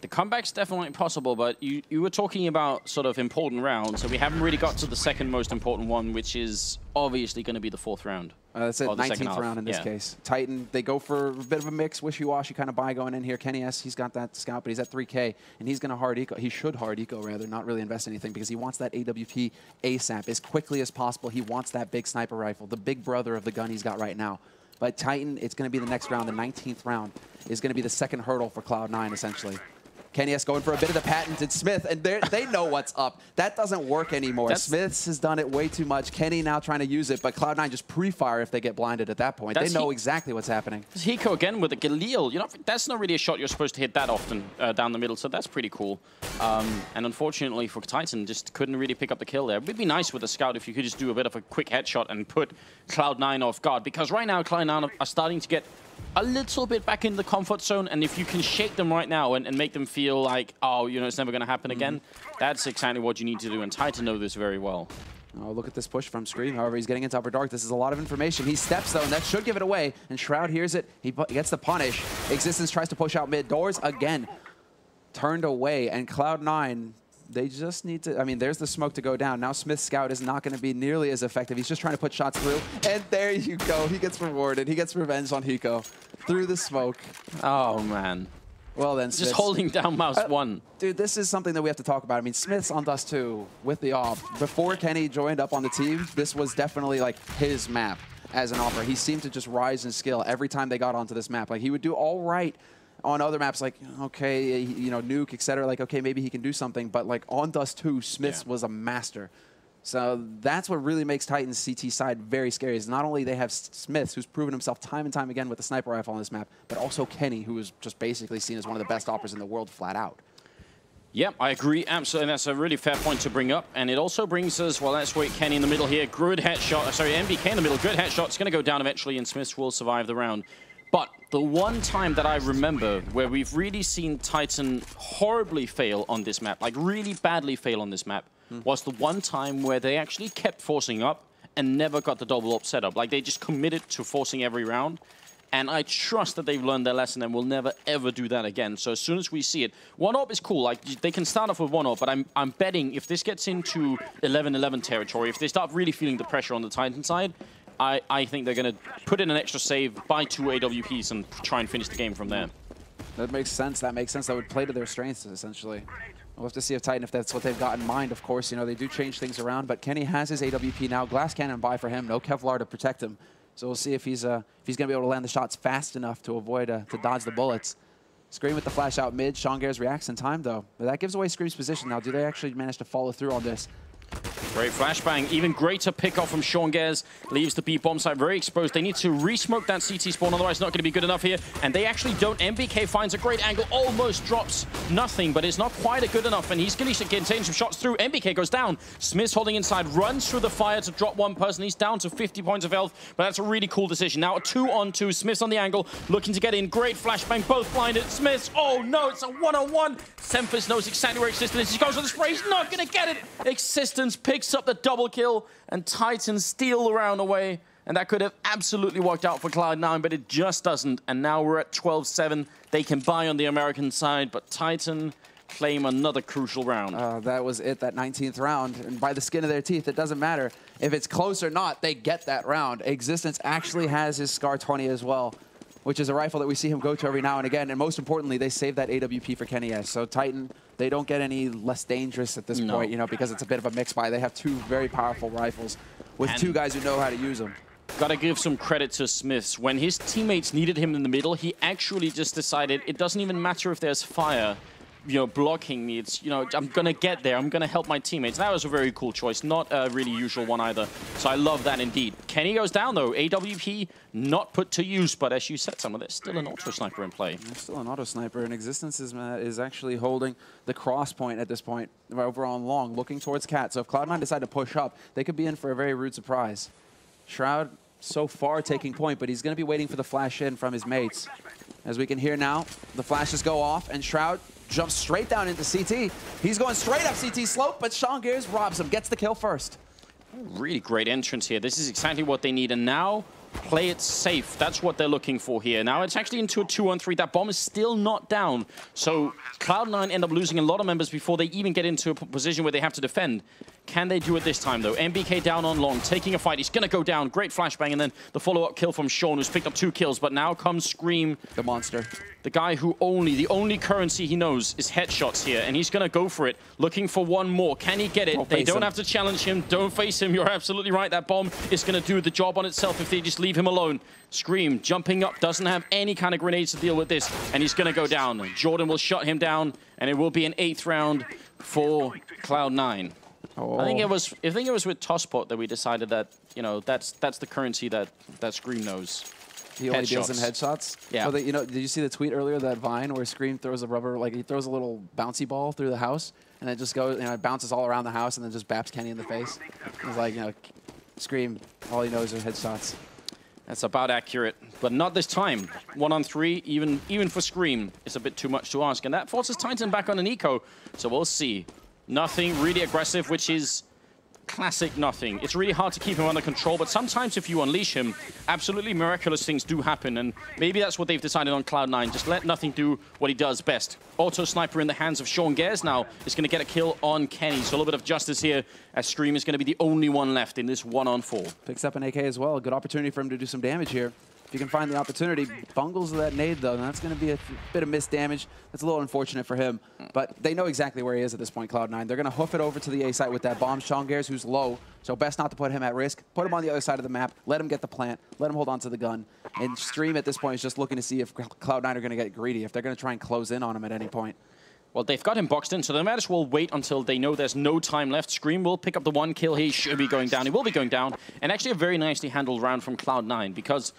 The comeback's definitely possible, but you, you were talking about sort of important rounds, so we haven't really got to the second most important one, which is obviously going to be the fourth round. Uh, that's it, nineteenth round in this yeah. case. Titan, they go for a bit of a mix, wishy-washy kind of buy going in here. Kenny S, he's got that scout, but he's at three K, and he's going to hard eco. He should hard eco, rather, not really invest anything, because he wants that A W P ASAP as quickly as possible. He wants that big sniper rifle, the big brother of the gun he's got right now. But Titan, it's going to be the next round. The nineteenth round is going to be the second hurdle for Cloud nine, essentially. Kenny S going for a bit of the patented Smith, and they know what's up. That doesn't work anymore. That's, Smiths has done it way too much. Kenny now trying to use it, but Cloud nine just pre-fire if they get blinded at that point. They know he, exactly what's happening. Hiko again with a Galil. You know, that's not really a shot you're supposed to hit that often uh, down the middle, so that's pretty cool. Um, and unfortunately for Titan, just couldn't really pick up the kill there. It would be nice with a scout if you could just do a bit of a quick headshot and put Cloud nine off guard, because right now Cloud nine are starting to get a little bit back in the comfort zone, and if you can shake them right now and, and make them feel like, oh, you know, it's never going to happen mm-hmm. again, that's exactly what you need to do, and Titan know this very well. Oh, look at this push from Scream. However, he's getting into Upper Dark. This is a lot of information. He steps, though, and that should give it away, and Shroud hears it. He gets the punish. Existence tries to push out mid. Doors, again, turned away, and Cloud nine... They just need to, I mean, there's the smoke to go down. Now Smith's scout is not going to be nearly as effective. He's just trying to put shots through. And there you go. He gets rewarded. He gets revenge on Hiko through the smoke. Oh, man. Well then, Smiths. Just holding down mouse uh, one. Dude, this is something that we have to talk about. I mean, Smith's on Dust two with the op. Before Kenny joined up on the team, this was definitely like his map as an opper. He seemed to just rise in skill every time they got onto this map. Like, he would do all right on other maps, like, okay, you know, Nuke, et cetera, like, okay, maybe he can do something. But, like, on Dust two, Smiths yeah. was a master. So that's what really makes Titan's C T side very scary, is not only they have Smiths, who's proven himself time and time again with the sniper rifle on this map, but also Kenny, who is just basically seen as one of the best operators in the world flat out. Yep, I agree, absolutely. That's a really fair point to bring up. And it also brings us, well, let's wait, Kenny in the middle here. Good headshot, sorry, M B K in the middle, good headshot. It's going to go down eventually, and Smiths will survive the round. But the one time that I remember where we've really seen Titan horribly fail on this map, like really badly fail on this map, mm. was the one time where they actually kept forcing up and never got the double up setup. Like, they just committed to forcing every round. And I trust that they've learned their lesson and will never, ever do that again. So as soon as we see it, one up is cool. Like, they can start off with one up, but I'm, I'm betting if this gets into eleven eleven territory, if they start really feeling the pressure on the Titan side, I, I think they're going to put in an extra save, buy two A W Ps, and try and finish the game from there. That makes sense. That makes sense. That would play to their strengths, essentially. We'll have to see if Titan, if that's what they've got in mind. Of course, you know, they do change things around, but Kenny has his A W P now. Glass cannon buy for him. No Kevlar to protect him. So we'll see if he's uh, if he's going to be able to land the shots fast enough to avoid, uh, to dodge the bullets. Scream with the flash out mid. Shongares reacts in time, though. But that gives away Scream's position. Now, do they actually manage to follow through on this? Great flashbang. Even greater pickoff from Shongares. Leaves the B-bomb site very exposed. They need to re-smoke that C T spawn, otherwise it's not going to be good enough here. And they actually don't. M B K finds a great angle. Almost drops nothing, but it's not quite a good enough. And he's going to get some shots through. M B K goes down. Smith's holding inside. Runs through the fire to drop one person. He's down to fifty points of health, but that's a really cool decision. Now a two on two. Smith's on the angle. Looking to get in. Great flashbang. Both blinded. Smith's. Oh no, it's a one on one. Semphis knows exactly where Existence is. He goes for the spray. He's not going to get it. Existence picks up the double kill, and Titan steal the round away, and that could have absolutely worked out for Cloud nine, but it just doesn't. And now we're at twelve seven. They can buy on the American side, but Titan claim another crucial round. Uh, that was it, that nineteenth round, and by the skin of their teeth, it doesn't matter if it's close or not, they get that round. Existence actually has his Scar twenty as well, which is a rifle that we see him go to every now and again. And most importantly, they save that A W P for Kenny S. So Titan, they don't get any less dangerous at this no. point, you know, because it's a bit of a mix buy. They have two very powerful rifles with and two guys who know how to use them. Gotta give some credit to Smiths. When his teammates needed him in the middle, he actually just decided it doesn't even matter if there's fire, you know, blocking me. It's, you know, I'm gonna get there. I'm gonna help my teammates. That was a very cool choice. Not a really usual one either. So I love that indeed. Kenny goes down though. A W P not put to use, but as you said, some of there's still an auto sniper in play. There's still an auto sniper, and Existence is uh, is actually holding the cross point at this point over on long, looking towards Cat. So if Cloud nine decide to push up, they could be in for a very rude surprise. Shroud so far taking point, but he's gonna be waiting for the flash in from his mates. As we can hear now, the flashes go off, and Shroud jumps straight down into C T. He's going straight up C T slope, but Shongares robs him, gets the kill first. Really great entrance here. This is exactly what they need. And now play it safe. That's what they're looking for here. Now it's actually into a two on three. That bomb is still not down. So Cloud nine end up losing a lot of members before they even get into a position where they have to defend. Can they do it this time, though? M B K down on long, taking a fight. He's going to go down. Great flashbang, and then the follow-up kill from Sean, who's picked up two kills. But now comes Scream. The monster. The guy who only, the only currency he knows is headshots here, and he's going to go for it, looking for one more. Can he get it? Don't they don't him. have to challenge him. Don't face him. You're absolutely right. That bomb is going to do the job on itself if they just leave him alone. Scream jumping up, doesn't have any kind of grenades to deal with this, and he's going to go down. Jordan will shut him down, and it will be an eighth round for Cloud nine. Oh. I think it was. I think it was with Tosspot that we decided that you know that's that's the currency that that Scream knows. He only deals in headshots. Yeah. Well, they, you know, did you see the tweet earlier, that Vine where Scream throws a rubber, like he throws a little bouncy ball through the house, and it just goes, you know, it bounces all around the house, and then just baps Kenny in the face. It's like, you know, Scream, all he knows are headshots. That's about accurate, but not this time. One on three, even even for Scream, it's a bit too much to ask, and that forces Titan back on an eco. So we'll see. Nothing really aggressive, which is classic Nothing. It's really hard to keep him under control, but sometimes if you unleash him, absolutely miraculous things do happen, and maybe that's what they've decided on Cloud nine. Just let Nothing do what he does best. Auto sniper in the hands of Sean Gares now is going to get a kill on Kenny, so a little bit of justice here, as Scream is going to be the only one left in this one on four. Picks up an A K as well. A good opportunity for him to do some damage here. If you can find the opportunity, bungles that nade, though, and that's going to be a bit of missed damage. That's a little unfortunate for him, but they know exactly where he is at this point, Cloud nine. They're going to hoof it over to the A site with that bomb. Sean Gares, who's low, so best not to put him at risk. Put him on the other side of the map, let him get the plant, let him hold on to the gun. And Stream at this point is just looking to see if Cloud nine are going to get greedy, if they're going to try and close in on him at any point. Well, they've got him boxed in, so they might as well wait until they know there's no time left. Scream will pick up the one kill. He should be going down. He will be going down. And actually a very nicely handled round from Cloud nine, because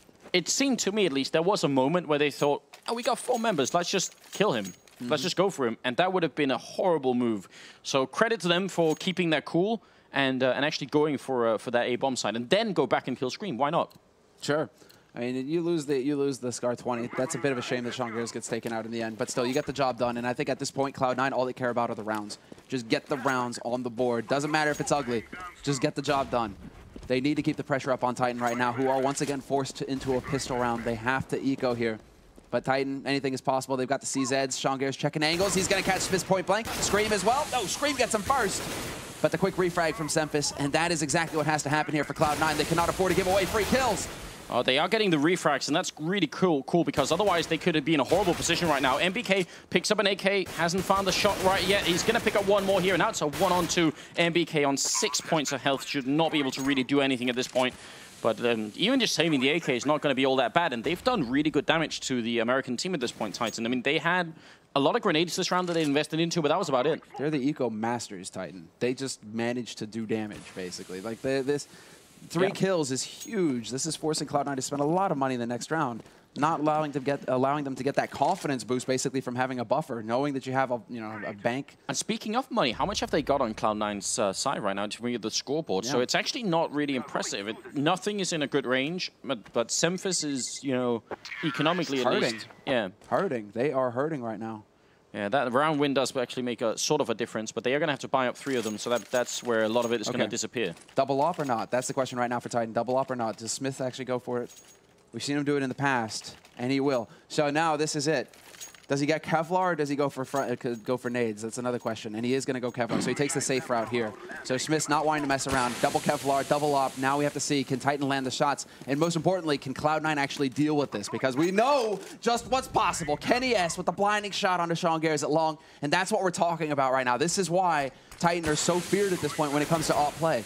it seemed to me, at least, there was a moment where they thought, oh, we got four members. Let's just kill him. Mm-hmm. Let's just go for him. And that would have been a horrible move. So credit to them for keeping their cool and uh, and actually going for uh, for that A-bomb side. And then go back and kill Scream. Why not? Sure. I mean, you lose the you lose the Scar twenty. That's a bit of a shame that Sean Gares gets taken out in the end. But still, you get the job done. And I think at this point, Cloud nine, all they care about are the rounds. Just get the rounds on the board. Doesn't matter if it's ugly. Just get the job done. They need to keep the pressure up on Titan right now, who are once again forced to, into a pistol round. They have to eco here. But Titan, anything is possible. They've got the C Zs. Sean Gares checking angles. He's going to catch Fist point blank. Scream as well. No, Scream gets him first. But the quick refrag from Semphis, and that is exactly what has to happen here for Cloud nine. They cannot afford to give away free kills. Oh, they are getting the refrags, and that's really cool, cool because otherwise they could have been in a horrible position right now. M B K picks up an A K, hasn't found the shot right yet. He's going to pick up one more here, and now it's a one-on-two. M B K on six points of health, should not be able to really do anything at this point. But um, even just saving the A K is not going to be all that bad, and they've done really good damage to the American team at this point, Titan. I mean, they had a lot of grenades this round that they invested into, but that was about it. They're the eco masters, Titan. They just managed to do damage, basically. Like, they, this... Three yeah. kills is huge. This is forcing Cloud nine to spend a lot of money in the next round, not allowing to get allowing them to get that confidence boost, basically, from having a buffer, knowing that you have a you know a bank. And speaking of money, how much have they got on Cloud nine's uh, side right now to bring the scoreboard? Yeah. So it's actually not really impressive. It, nothing is in a good range, but but Semphis is you know economically hurting. At least, yeah, hurting. They are hurting right now. Yeah, that round win does actually make a sort of a difference, but they are going to have to buy up three of them, so that that's where a lot of it is okay. going to disappear. Double op or not? That's the question right now for Titan. Double op or not? Does Smith actually go for it? We've seen him do it in the past, and he will. So now this is it. Does he get Kevlar, or does he go for front, uh, go for nades? That's another question. And he is going to go Kevlar, so he takes the safe route here. So Smith's not wanting to mess around. Double Kevlar, double op. Now we have to see, can Titan land the shots? And most importantly, can Cloud nine actually deal with this? Because we know just what's possible. Kenny S with the blinding shot onto Sean Gares at long, and that's what we're talking about right now. This is why Titan are so feared at this point when it comes to op play.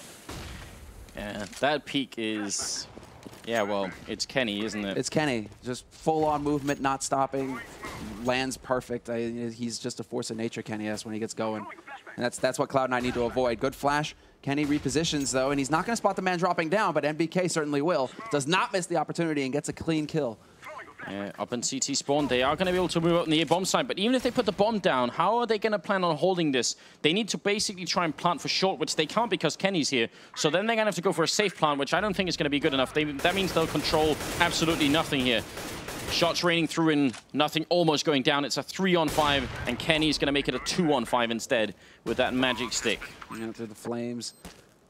Yeah, that peak is... Yeah, well, it's Kenny, isn't it? It's Kenny. Just full-on movement, not stopping. Lands perfect. I, he's just a force of nature, Kenny S, when he gets going. And that's that's what Cloud nine need to avoid. Good flash. Kenny repositions, though, and he's not going to spot the man dropping down, but M B K certainly will. Does not miss the opportunity and gets a clean kill. Yeah, up in C T spawn, they are going to be able to move up in the A-bomb side, but even if they put the bomb down, how are they going to plan on holding this? They need to basically try and plant for short, which they can't because Kenny's here. So then they're going to have to go for a safe plant, which I don't think is going to be good enough. They, that means they'll control absolutely nothing here. Shots raining through and Nothing almost going down. It's a three on five, and Kenny's going to make it a two on five instead with that magic stick. Yeah, through the flames.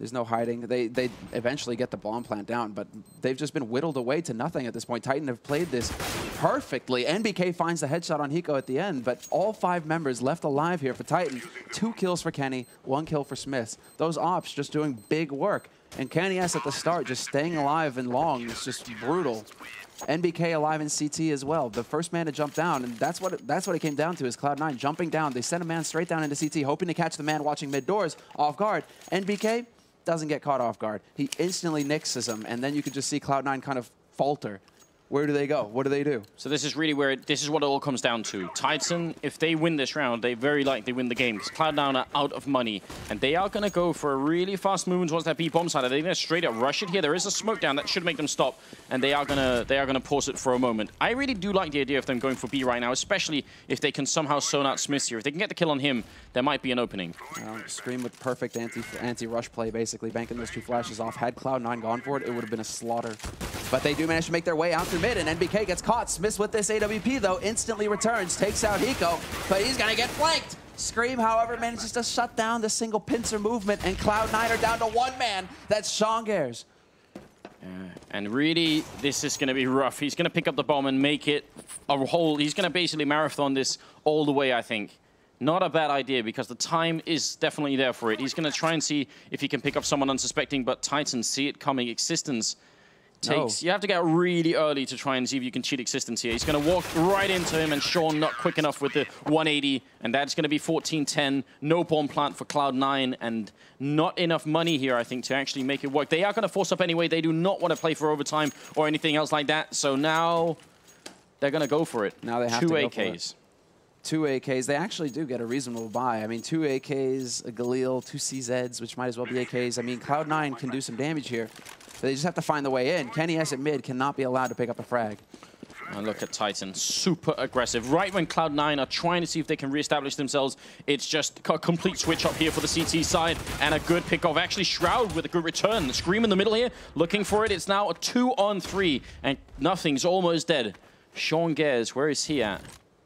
There's no hiding. They they eventually get the bomb plant down, but they've just been whittled away to nothing at this point. Titan have played this perfectly. N B K finds the headshot on Hiko at the end, but all five members left alive here for Titan. Two kills for Kenny, one kill for Smith. Those ops just doing big work. And Kenny S at the start just staying alive and long is just brutal. N B K alive in C T as well. The first man to jump down, and that's what it, that's what it came down to, is Cloud nine jumping down. They sent a man straight down into C T, hoping to catch the man watching mid doors off guard. N B K doesn't get caught off guard. He instantly nixes him, and then you could just see Cloud nine kind of falter. Where do they go? What do they do? So this is really where it, this is what it all comes down to. Titan, if they win this round, they very likely win the game, because Cloud nine are out of money, and they are going to go for a really fast move towards that B bomb side. Are they going to straight up rush it here? There is a smoke down that should make them stop, and they are going to they are going to pause it for a moment. I really do like the idea of them going for B right now, especially if they can somehow zone out Smith here. If they can get the kill on him, there might be an opening. Uh, Scream with perfect anti anti rush play, basically banking those two flashes off. Had Cloud nine gone for it, it would have been a slaughter. But they do manage to make their way out through mid, and N B K gets caught. Smith with this A W P, though, instantly returns, takes out Hiko, but he's going to get flanked. Scream, however, manages to shut down the single pincer movement, and Cloud nine are down to one man. That's Sean Gares. Yeah, and really, this is going to be rough. He's going to pick up the bomb and make it a whole... He's going to basically marathon this all the way, I think. Not a bad idea, because the time is definitely there for it. He's going to try and see if he can pick up someone unsuspecting, but Titans see it coming. Existence takes... No. You have to get really early to try and see if you can cheat Existence here. He's going to walk right into him, and Sean not quick enough with the one eighty, and that's going to be fourteen ten. No bomb plant for Cloud nine, and not enough money here, I think, to actually make it work. They are going to force up anyway. They do not want to play for overtime or anything else like that, so now they're going to go for it. Now they have Two to A go Ks. for it. Two A Ks. They actually do get a reasonable buy. I mean, two A Ks, a Galil, two C Zs, which might as well be A Ks. I mean, Cloud nine can do some damage here. But they just have to find the way in. Kenny S at mid cannot be allowed to pick up a frag. And look at Titan, super aggressive. Right when Cloud nine are trying to see if they can reestablish themselves, it's just a complete switch up here for the C T side, and a good pick-off. Actually, Shroud with a good return. The Scream in the middle here, looking for it. It's now a two on three, and nothing's almost dead. Sean Gares, where is he at?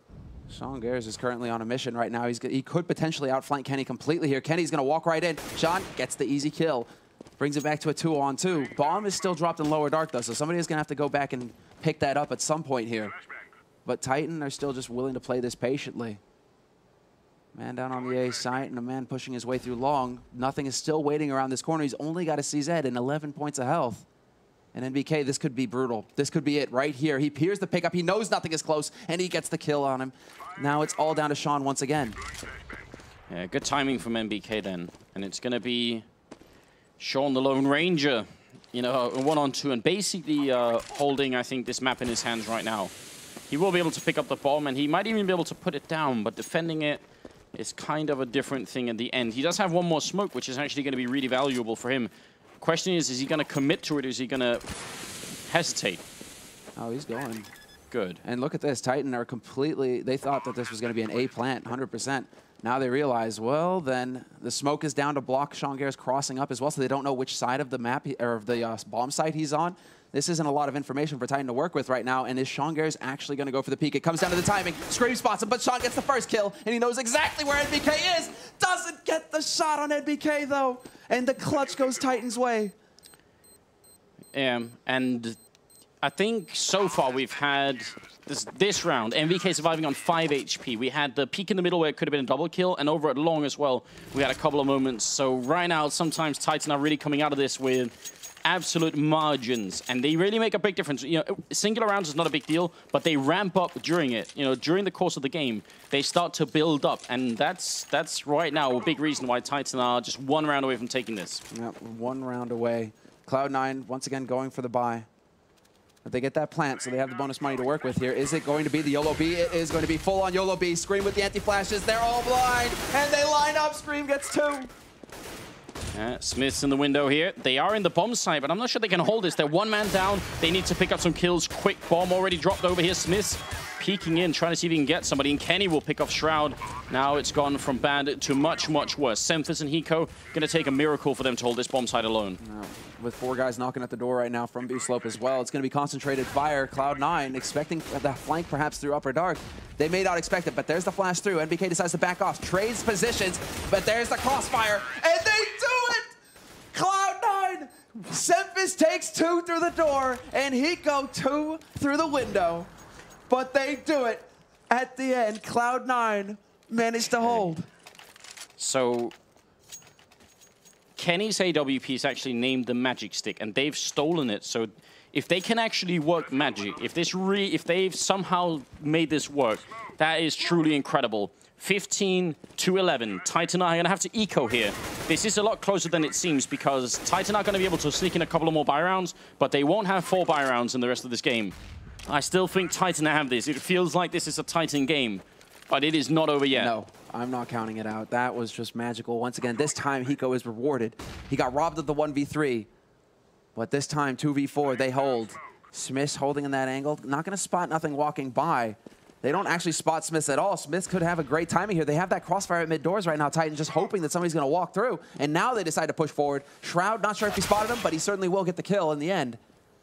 Sean Gares is currently on a mission right now. He's, he could potentially outflank Kenny completely here. Kenny's going to walk right in. Sean gets the easy kill. Brings it back to a two on two. Bomb is still dropped in lower dark, though, so somebody is going to have to go back and pick that up at some point here. But Titan are still just willing to play this patiently. Man down on the A site, and a man pushing his way through long. Nothing is still waiting around this corner. He's only got a C Z and eleven points of health. And N B K, this could be brutal. This could be it right here. He peers the pickup. He knows nothing is close, and he gets the kill on him. Now it's all down to Sean once again. Yeah, good timing from N B K then. And it's going to be Sean the Lone Ranger, you know, one on two, and basically uh, holding, I think, this map in his hands right now. He will be able to pick up the bomb, and he might even be able to put it down, but defending it is kind of a different thing at the end. He does have one more smoke, which is actually going to be really valuable for him. Question is, is he going to commit to it, or is he going to hesitate? Oh, he's going. Good. And look at this. Titan are completely... They thought that this was going to be an A plant, one hundred percent. Now they realize, well, then the smoke is down to block Sean Gares crossing up as well, so they don't know which side of the map, he, or of the uh, bomb site he's on. This isn't a lot of information for Titan to work with right now, and is Sean Gares actually going to go for the peak? It comes down to the timing. Scream spots him, but Sean gets the first kill, and he knows exactly where N B K is. Doesn't get the shot on N B K, though, and the clutch goes Titan's way. Yeah, and I think so far we've had this, this round, N B K surviving on five H P. We had the peak in the middle where it could have been a double kill, and over at long as well, we had a couple of moments. So right now, sometimes Titan are really coming out of this with absolute margins, and they really make a big difference. You know, singular rounds is not a big deal, but they ramp up during it. You know, during the course of the game, they start to build up, and that's that's right now a big reason why Titan are just one round away from taking this. Yep, one round away. Cloud nine once again going for the buy. But they get that plant, so they have the bonus money to work with here. Is it going to be the YOLO B? It is going to be full on YOLO B. Scream with the anti-flashes. They're all blind, and they line up. Scream gets two. Uh, Smith's in the window here. They are in the bomb site, but I'm not sure they can hold this. They're one man down. They need to pick up some kills. Quick bomb already dropped over here. Smith's peeking in, trying to see if he can get somebody. And Kenny will pick off Shroud. Now it's gone from bad to much, much worse. Semphis and Hiko going to take a miracle for them to hold this bomb site alone. Uh, with four guys knocking at the door right now from B slope as well, it's going to be concentrated fire. Cloud nine expecting the flank perhaps through upper dark. They may not expect it, but there's the flash through. N B K decides to back off, trades positions, but there's the crossfire, and they do it! Cloud Semphis takes two through the door, and Hiko two through the window. But they do it at the end. Cloud nine managed to hold. So Kenny's A W P is actually named the Magic Stick, and they've stolen it. So if they can actually work magic, if this re if they've somehow made this work, that is truly incredible. fifteen to eleven. Titan are going to have to eco here. This is a lot closer than it seems because Titan are going to be able to sneak in a couple of more buy rounds, but they won't have four buy rounds in the rest of this game. I still think Titan have this. It feels like this is a Titan game, but it is not over yet. No, I'm not counting it out. That was just magical. Once again, this time Hiko is rewarded. He got robbed of the one v three, but this time two v four, they hold. Smith's holding in that angle. Not going to spot nothing walking by. They don't actually spot Smith at all. Smith could have a great timing here. They have that crossfire at mid doors right now. Titan just hoping that somebody's going to walk through. And now they decide to push forward. Shroud, not sure if he spotted him, but he certainly will get the kill in the end.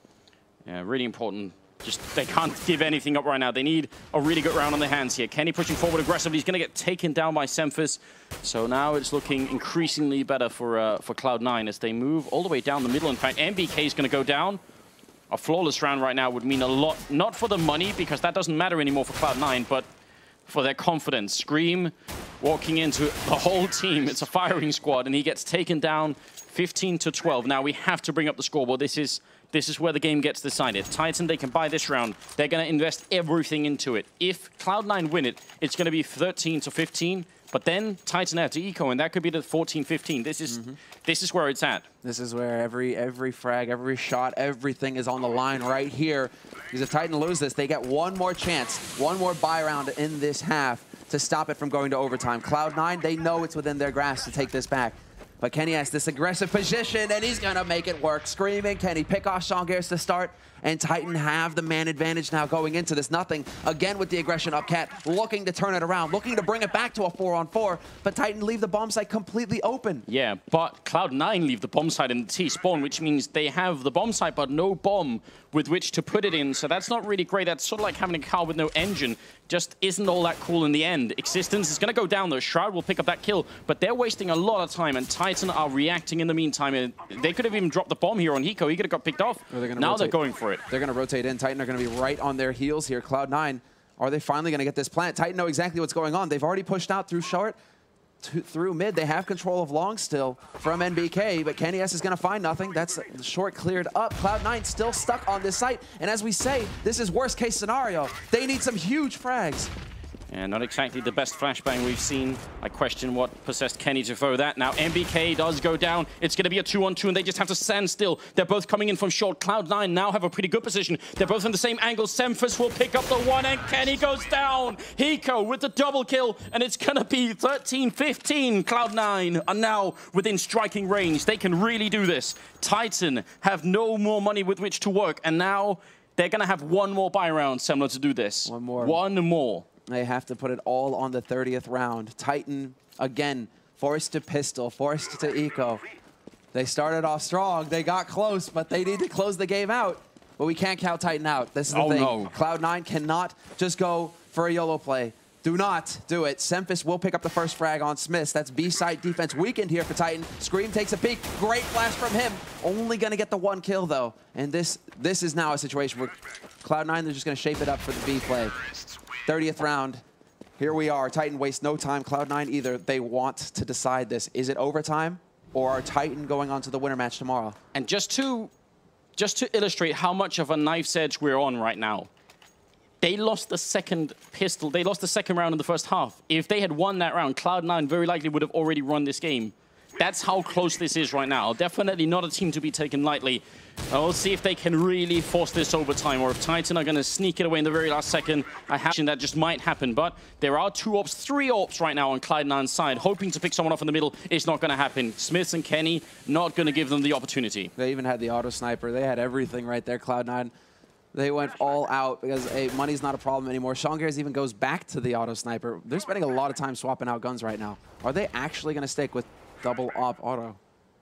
Yeah, really important. Just, they can't give anything up right now. They need a really good round on their hands here. Kenny pushing forward aggressively. He's going to get taken down by Semphis. So now it's looking increasingly better for uh, for Cloud nine as they move all the way down the middle. In fact, M B K is going to go down. A flawless round right now would mean a lot, not for the money, because that doesn't matter anymore for Cloud nine, but for their confidence. Scream walking into the whole team. It's a firing squad, and he gets taken down fifteen to twelve. Now we have to bring up the scoreboard. This is this is where the game gets decided. Titan, they can buy this round. They're going to invest everything into it. If Cloud nine win it, it's going to be thirteen to fifteen. But then Titan have to eco, and that could be the fourteen fifteen. This is mm-hmm. this is where it's at. This is where every every frag, every shot, everything is on the line right here. Because if Titan lose this, they get one more chance, one more buy round in this half to stop it from going to overtime. Cloud nine, they know it's within their grasp to take this back. But Kenny has this aggressive position, and he's going to make it work. Screaming, Kenny pick off Shongers to start, and Titan have the man advantage now going into this. Nothing, again with the aggression up, Cat, looking to turn it around, looking to bring it back to a four on four, but Titan leave the bomb site completely open. Yeah, but Cloud nine leave the bomb site in the T-spawn, which means they have the bomb site, but no bomb with which to put it in, so that's not really great. That's sort of like having a car with no engine. Just isn't all that cool in the end. Existence is going to go down, though. Shroud will pick up that kill, but they're wasting a lot of time, and Titan are reacting in the meantime. They could have even dropped the bomb here on Hiko. He could have got picked off. They're now rotate. They're going for it. They're going to rotate in. Titan are going to be right on their heels here. Cloud nine, are they finally going to get this plant? Titan know exactly what's going on. They've already pushed out through short, to, through mid. They have control of long still from N B K, but Kenny S is going to find nothing. That's the short cleared up. Cloud nine still stuck on this site. And as we say, this is worst case scenario. They need some huge frags. And not exactly the best flashbang we've seen. I question what possessed Kenny to throw that. Now M B K does go down. It's going to be a two on two, and they just have to stand still. They're both coming in from short. Cloud nine now have a pretty good position. They're both in the same angle. Semphis will pick up the one, and Kenny goes down. Hiko with the double kill, and it's going to be thirteen fifteen. Cloud nine are now within striking range. They can really do this. Titan have no more money with which to work, and now they're going to have one more buy round similar to do this. One more. One more. They have to put it all on the thirtieth round. Titan, again, forced to pistol, forced to eco. They started off strong. They got close, but they need to close the game out. But we can't count Titan out. This is the oh, thing. No. Cloud nine cannot just go for a YOLO play. Do not do it. Semphis will pick up the first frag on Smiths. That's B-side defense weakened here for Titan. Scream takes a peek. Great flash from him. Only going to get the one kill, though. And this this is now a situation where Cloud nine, they're just going to shape it up for the B play. thirtieth round. Here we are. Titan wastes no time. Cloud nine either. They want to decide this. Is it overtime, or are Titan going on to the winner match tomorrow? And just to, just to illustrate how much of a knife's edge we're on right now, they lost the second pistol. They lost the second round in the first half. If they had won that round, Cloud nine very likely would have already run this game. That's how close this is right now. Definitely not a team to be taken lightly. We'll see if they can really force this overtime, or if Titan are going to sneak it away in the very last second. I have that just might happen, but there are two ops, three ops right now on Cloud nine's side. Hoping to pick someone off in the middle is not going to happen. Smiths and Kenny not going to give them the opportunity. They even had the auto sniper. They had everything right there, Cloud nine. They went all out because, hey, money's not a problem anymore. Shongers even goes back to the auto sniper. They're spending a lot of time swapping out guns right now. Are they actually going to stick with double op auto?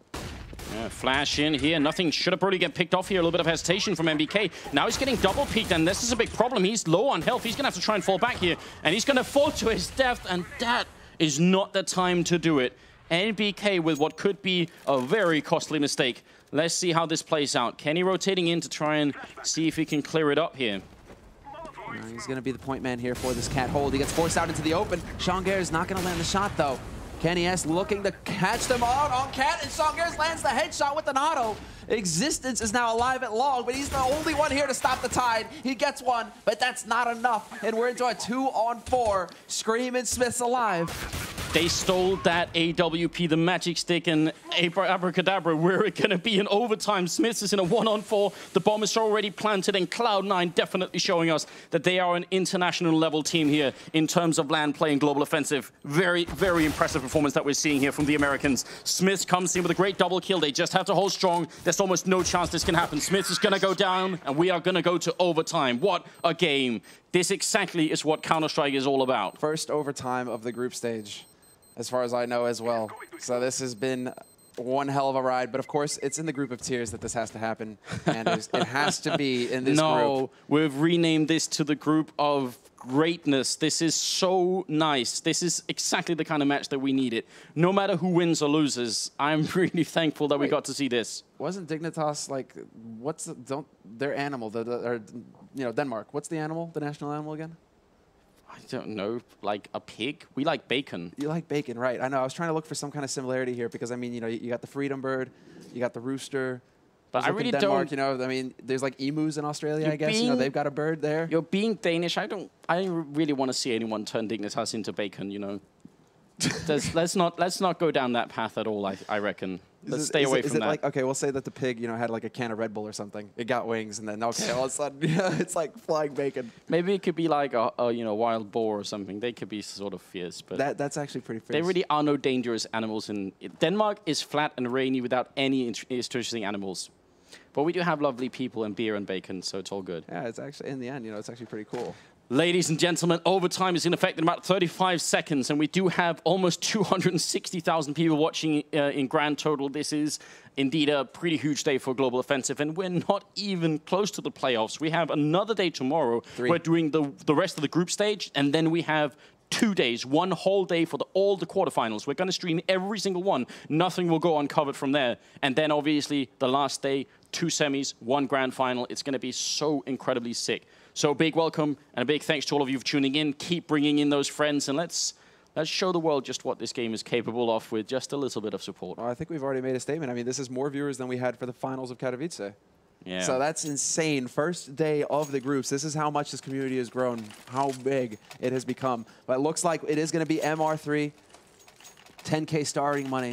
Yeah, flash in here. Nothing should have probably get picked off here. A little bit of hesitation from M B K. Now he's getting double peeked, and this is a big problem. He's low on health. He's going to have to try and fall back here, and he's going to fall to his death, and that is not the time to do it. N B K with what could be a very costly mistake. Let's see how this plays out. Kenny rotating in to try and see if he can clear it up here. Uh, he's going to be the point man here for this cat hold. He gets forced out into the open. Sean is not going to land the shot, though. Kenny S looking to catch them out on Cat, and Sean lands the headshot with an auto. Existence is now alive at long, but he's the only one here to stop the tide. He gets one, but that's not enough, and we're into a two on four. Scream and Smith's alive. They stole that A W P, the magic stick, and abracadabra. We're going to be in overtime. Smiths is in a one on four. The bomb is already planted, and Cloud nine definitely showing us that they are an international level team here in terms of land play and global offensive. Very, very impressive performance that we're seeing here from the Americans. Smiths comes in with a great double kill. They just have to hold strong. There's almost no chance this can happen. Smiths is going to go down, and we are going to go to overtime. What a game. This exactly is what Counter-Strike is all about. First overtime of the group stage, as far as I know as well. So this has been one hell of a ride, but of course it's in the group of tiers that this has to happen, and it has to be in this no, group. No, we've renamed this to the group of greatness. This is so nice. This is exactly the kind of match that we needed. No matter who wins or loses, I'm really thankful that Wait, we got to see this. Wasn't Dignitas like, what's the, don't, their animal, the, the, or, you know, Denmark, what's the animal, the national animal again? I don't know, like a pig? We like bacon. You like bacon, right. I know, I was trying to look for some kind of similarity here because, I mean, you know, you got the freedom bird, you got the rooster. But I really Denmark, don't... You know, I mean, there's like emus in Australia, I guess. Being, you know, they've got a bird there. You're being Danish. I don't I don't really want to see anyone turn Dignitas into bacon, you know. let's not let's not go down that path at all, I, I reckon. Let's it, stay away it, from is that. It like, okay, we'll say that the pig, you know, had like a can of Red Bull or something. It got wings, and then, okay, all of a sudden, yeah, it's like flying bacon. Maybe it could be like a, a you know wild boar or something. They could be sort of fierce, but that that's actually pretty fierce. There really are no dangerous animals in Denmark. Is flat and rainy without any interesting animals. But we do have lovely people and beer and bacon, so it's all good. Yeah, it's actually, in the end, you know, it's actually pretty cool. Ladies and gentlemen, overtime is in effect in about thirty-five seconds, and we do have almost two hundred sixty thousand people watching uh, in grand total. This is indeed a pretty huge day for Global Offensive, and we're not even close to the playoffs. We have another day tomorrow. Three. We're doing the, the rest of the group stage, and then we have two days, one whole day for the, all the quarterfinals. We're going to stream every single one. Nothing will go uncovered from there. And then, obviously, the last day, two semis, one grand final. It's going to be so incredibly sick. So a big welcome and a big thanks to all of you for tuning in. Keep bringing in those friends, and let's let's show the world just what this game is capable of with just a little bit of support. Well, I think we've already made a statement. I mean, this is more viewers than we had for the finals of Katowice. Yeah. So that's insane. First day of the groups. This is how much this community has grown, how big it has become. But it looks like it is going to be M R three, ten K starting money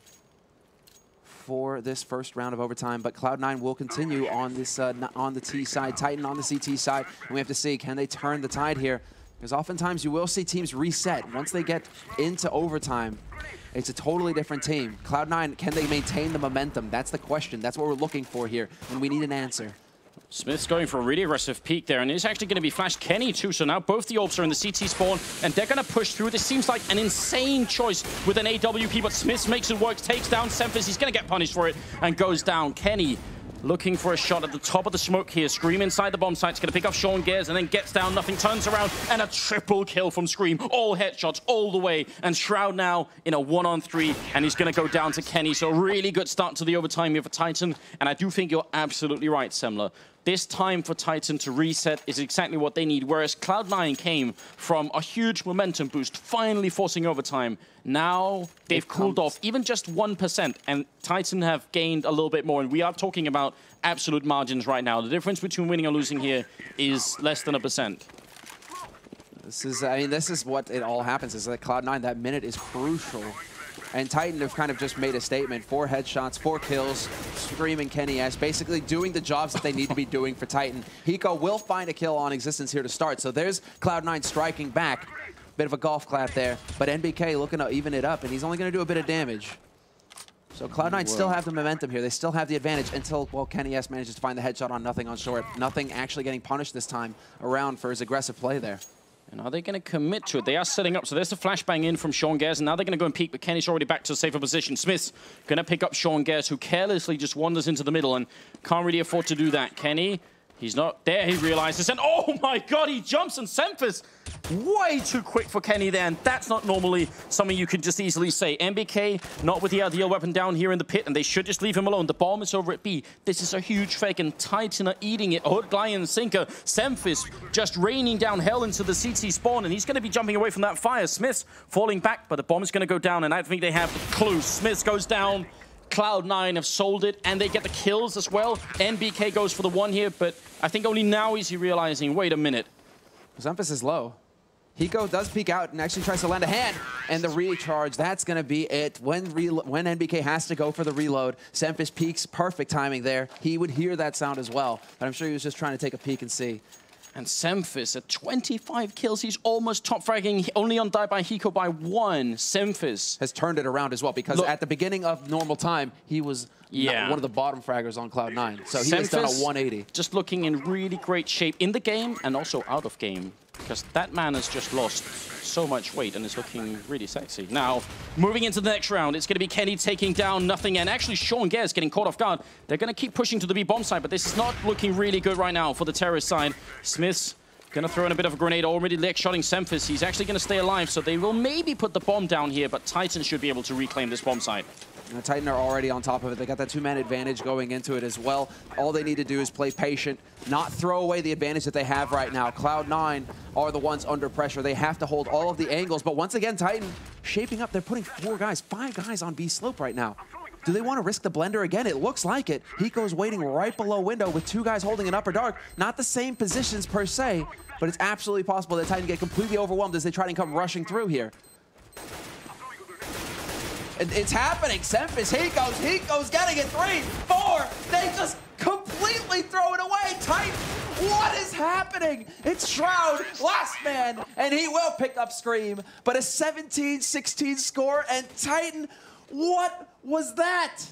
for this first round of overtime, but Cloud nine will continue on this uh, on the T side, Titan on the C T side, and we have to see, can they turn the tide here? Because oftentimes you will see teams reset once they get into overtime. It's a totally different team. Cloud nine, can they maintain the momentum? That's the question. That's what we're looking for here, and we need an answer. Smith's going for a really aggressive peek there, and it's actually going to be Flash Kenny too, so now both the Orbs are in the C T spawn, and they're going to push through. This seems like an insane choice with an A W P, but Smith makes it work, takes down Semphis. He's going to get punished for it, and goes down. Kenny looking for a shot at the top of the smoke here. Scream inside the bomb site. It's going to pick off Sean Gears and then gets down. Nothing, turns around, and a triple kill from Scream. All headshots all the way. And Shroud now in a one on three, and he's going to go down to Kenny. So a really good start to the overtime here for Titan. And I do think you're absolutely right, Semler. This time for Titan to reset is exactly what they need, whereas Cloud nine came from a huge momentum boost, finally forcing overtime. Now they've cooled off even just one percent, and Titan have gained a little bit more, and we are talking about absolute margins right now. The difference between winning or losing here is less than a percent. This is, I mean, this is what it all happens, is that Cloud nine, that minute is crucial. And Titan have kind of just made a statement. Four headshots, four kills, screaming Kenny S, basically doing the jobs that they need to be doing for Titan. Hiko will find a kill on Existence here to start. So there's Cloud nine striking back. Bit of a golf clap there. But N B K looking to even it up, and he's only going to do a bit of damage. So Cloud nine still have the momentum here. They still have the advantage until, well, Kenny S manages to find the headshot on Nothing on short. Nothing actually getting punished this time around for his aggressive play there. And are they going to commit to it? They are setting up. So there's the flashbang in from Sean Gears, and now they're going to go and peek, but Kenny's already back to a safer position. Smith's going to pick up Sean Gears, who carelessly just wanders into the middle and can't really afford to do that. Kenny, he's not there, he realizes, and oh my god, he jumps, and Semphis way too quick for Kenny there, and that's not normally something you could just easily say. M B K not with the ideal weapon down here in the pit, and they should just leave him alone. The bomb is over at B. This is a huge fake, and Titan are eating it. Hook, Lion, Sinker, Semphis just raining down hell into the C T spawn, and he's going to be jumping away from that fire. Smith's falling back, but the bomb is going to go down, and I think they have the clue. Smith goes down. Cloud nine have sold it, and they get the kills as well. N B K goes for the one here, but I think only now is he realizing, wait a minute. Zemphis is low. Hiko does peek out and actually tries to land a hand, and the recharge, that's going to be it. When when N B K has to go for the reload, Zemphis peeks, perfect timing there. He would hear that sound as well, but I'm sure he was just trying to take a peek and see. And Semphis at twenty-five kills, he's almost top fragging, only on die by Hiko by one. Semphis has turned it around as well, because Look, at the beginning of normal time, he was yeah. one of the bottom fraggers on Cloud nine. So he Semphis has done a one eighty. Just looking in really great shape in the game and also out of game, because that man has just lost so much weight and is looking really sexy. Now, moving into the next round, it's going to be Kenny taking down Nothing, and actually Sean Gers getting caught off guard. They're going to keep pushing to the B bomb side, but this is not looking really good right now for the terrorist side. Smith's going to throw in a bit of a grenade, already leg-shotting Semphis. He's actually going to stay alive, so they will maybe put the bomb down here, but Titan should be able to reclaim this bomb side. And Titan are already on top of it. They got that two-man advantage going into it as well. All they need to do is play patient, not throw away the advantage that they have right now. Cloud nine are the ones under pressure. They have to hold all of the angles. But once again, Titan shaping up. They're putting four guys, five guys on B slope right now. Do they want to risk the blender again? It looks like it. Hiko's waiting right below window with two guys holding an upper dark. Not the same positions per se, but it's absolutely possible that Titan get completely overwhelmed as they try to come rushing through here. It's happening. Semphis, he goes, he goes, getting it. Three, four. They just completely throw it away. Titan, what is happening? It's Shroud, last man, and he will pick up Scream. But a seventeen sixteen score, and Titan, what was that?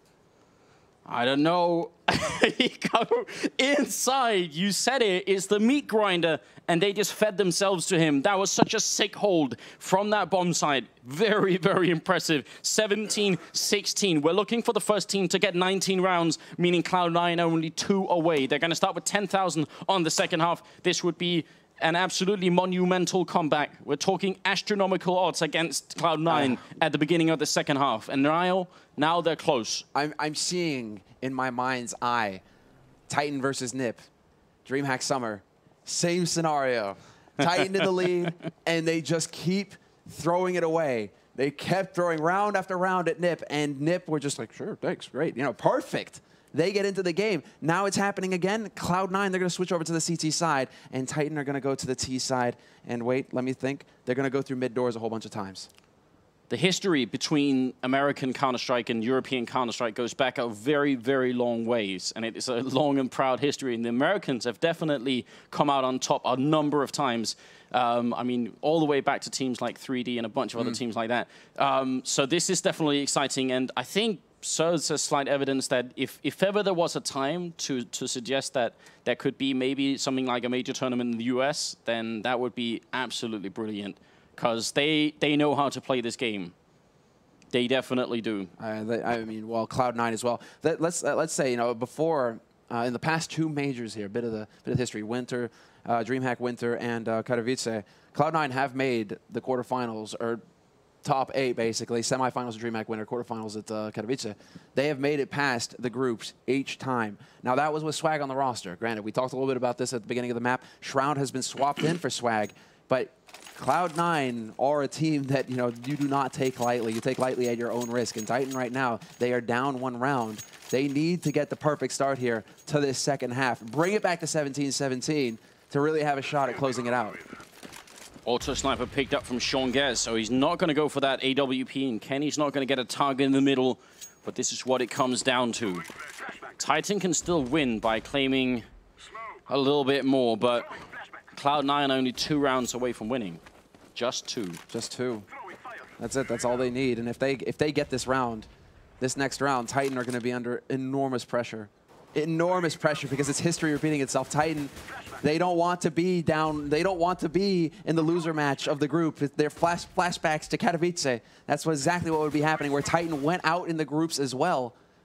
I don't know. He go inside. You said it. It's the meat grinder, and they just fed themselves to him. That was such a sick hold from that bomb side. Very, very impressive. seventeen sixteen. We're looking for the first team to get nineteen rounds, meaning Cloud nine only two away. They're going to start with ten thousand on the second half. This would be an absolutely monumental comeback. We're talking astronomical odds against Cloud nine uh, at the beginning of the second half. And now, now they're close. I'm, I'm seeing in my mind's eye, Titan versus Nip, DreamHack Summer, same scenario. Titan in the lead, and they just keep throwing it away. They kept throwing round after round at Nip, and Nip were just like, sure, thanks, great, you know, perfect. They get into the game. Now it's happening again. Cloud nine, they're going to switch over to the C T side, and Titan are going to go to the T side. And wait, let me think. They're going to go through mid doors a whole bunch of times. The history between American Counter-Strike and European Counter-Strike goes back a very, very long ways, and it is a long and proud history. And the Americans have definitely come out on top a number of times. Um, I mean, all the way back to teams like three D and a bunch of mm. other teams like that. Um, so this is definitely exciting, and I think serves as slight evidence that if, if ever there was a time to, to suggest that there could be maybe something like a major tournament in the U S, then that would be absolutely brilliant, because they, they know how to play this game. They definitely do. Uh, they, I mean, well, Cloud nine as well. Let, let's, uh, let's say, you know, before, uh, in the past two majors here, a bit of the bit of history, Winter, uh, DreamHack Winter, and uh, Katowice, Cloud nine have made the quarterfinals, or top eight, basically, semifinals at DreamHack Winter, quarterfinals at uh, Katowice. They have made it past the groups each time. Now, that was with Swag on the roster. Granted, we talked a little bit about this at the beginning of the map. Shroud has been swapped in for Swag, but Cloud nine are a team that, you know, you do not take lightly. You take lightly at your own risk. And Titan right now, they are down one round. They need to get the perfect start here to this second half. Bring it back to seventeen seventeen to really have a shot at closing it out. Auto sniper picked up from Sean Gers, so he's not going to go for that A W P, and Kenny's not going to get a target in the middle, but this is what it comes down to. Titan can still win by claiming a little bit more, but Cloud nine only two rounds away from winning. Just two. Just two. That's it. That's all they need. And if they if they get this round, this next round, Titan are going to be under enormous pressure. Enormous pressure, because it's history repeating itself. Titan, they don't want to be down. They don't want to be in the loser match of the group. They're flash flashbacks to Katowice. That's what exactly what would be happening, where Titan went out in the groups as well.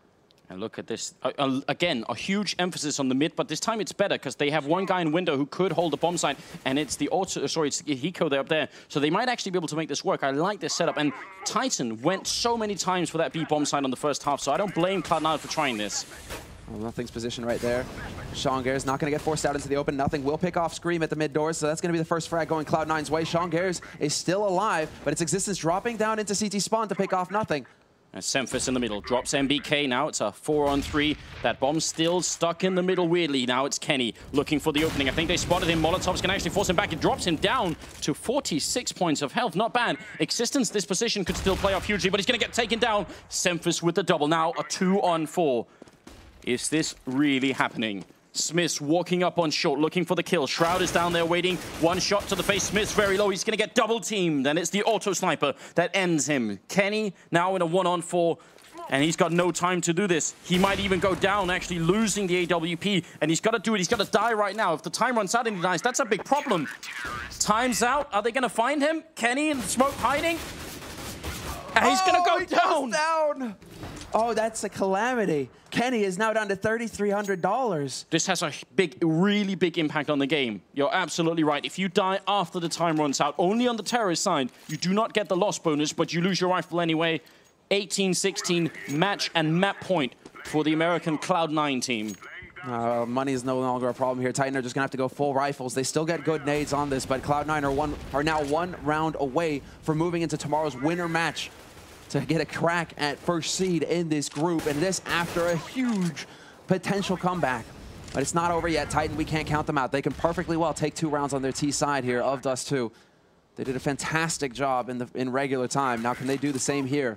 And look at this. Uh, uh, again, a huge emphasis on the mid, but this time it's better because they have one guy in window who could hold the bomb site, and it's the auto, sorry, it's Hiko there up there. So they might actually be able to make this work. I like this setup. And Titan went so many times for that B bomb site on the first half, so I don't blame Cloud nine for trying this. Well, nothing's positioned right there. Sean Gares not going to get forced out into the open. Nothing will pick off Scream at the mid doors, so that's going to be the first frag going Cloud nine's way. Sean Gares is still alive, but its existence dropping down into C T spawn to pick off Nothing. And Semphis in the middle, drops M B K, now it's a four on three. That bomb's still stuck in the middle weirdly. Now it's Kenny looking for the opening. I think they spotted him. Molotov's can actually force him back. It drops him down to forty-six points of health. Not bad. Existence, this position could still play off hugely, but he's going to get taken down. Semphis with the double. Now a two on four. Is this really happening? Smith's walking up on short, looking for the kill. Shroud is down there waiting. One shot to the face. Smith's very low. He's going to get double teamed, and it's the auto sniper that ends him. Kenny now in a one on four, and he's got no time to do this. He might even go down, actually losing the A W P, and he's got to do it. He's got to die right now. If the time runs out and he dies, that's a big problem. Time's out. Are they going to find him? Kenny in the smoke hiding? And he's oh, going to go he down. down. Oh, that's a calamity. Kenny is now down to thirty-three hundred dollars. This has a big, really big impact on the game. You're absolutely right. If you die after the time runs out, only on the terrorist side, you do not get the loss bonus, but you lose your rifle anyway. eighteen sixteen match and map point for the American Cloud nine team. Uh, money is no longer a problem here. Titan are just going to have to go full rifles. They still get good nades on this, but Cloud nine are, one, are now one round away from moving into tomorrow's winner match to get a crack at first seed in this group, and this after a huge potential comeback. But it's not over yet. Titan, we can't count them out. They can perfectly well take two rounds on their T side here of Dust two. They did a fantastic job in, the, in regular time. Now can they do the same here?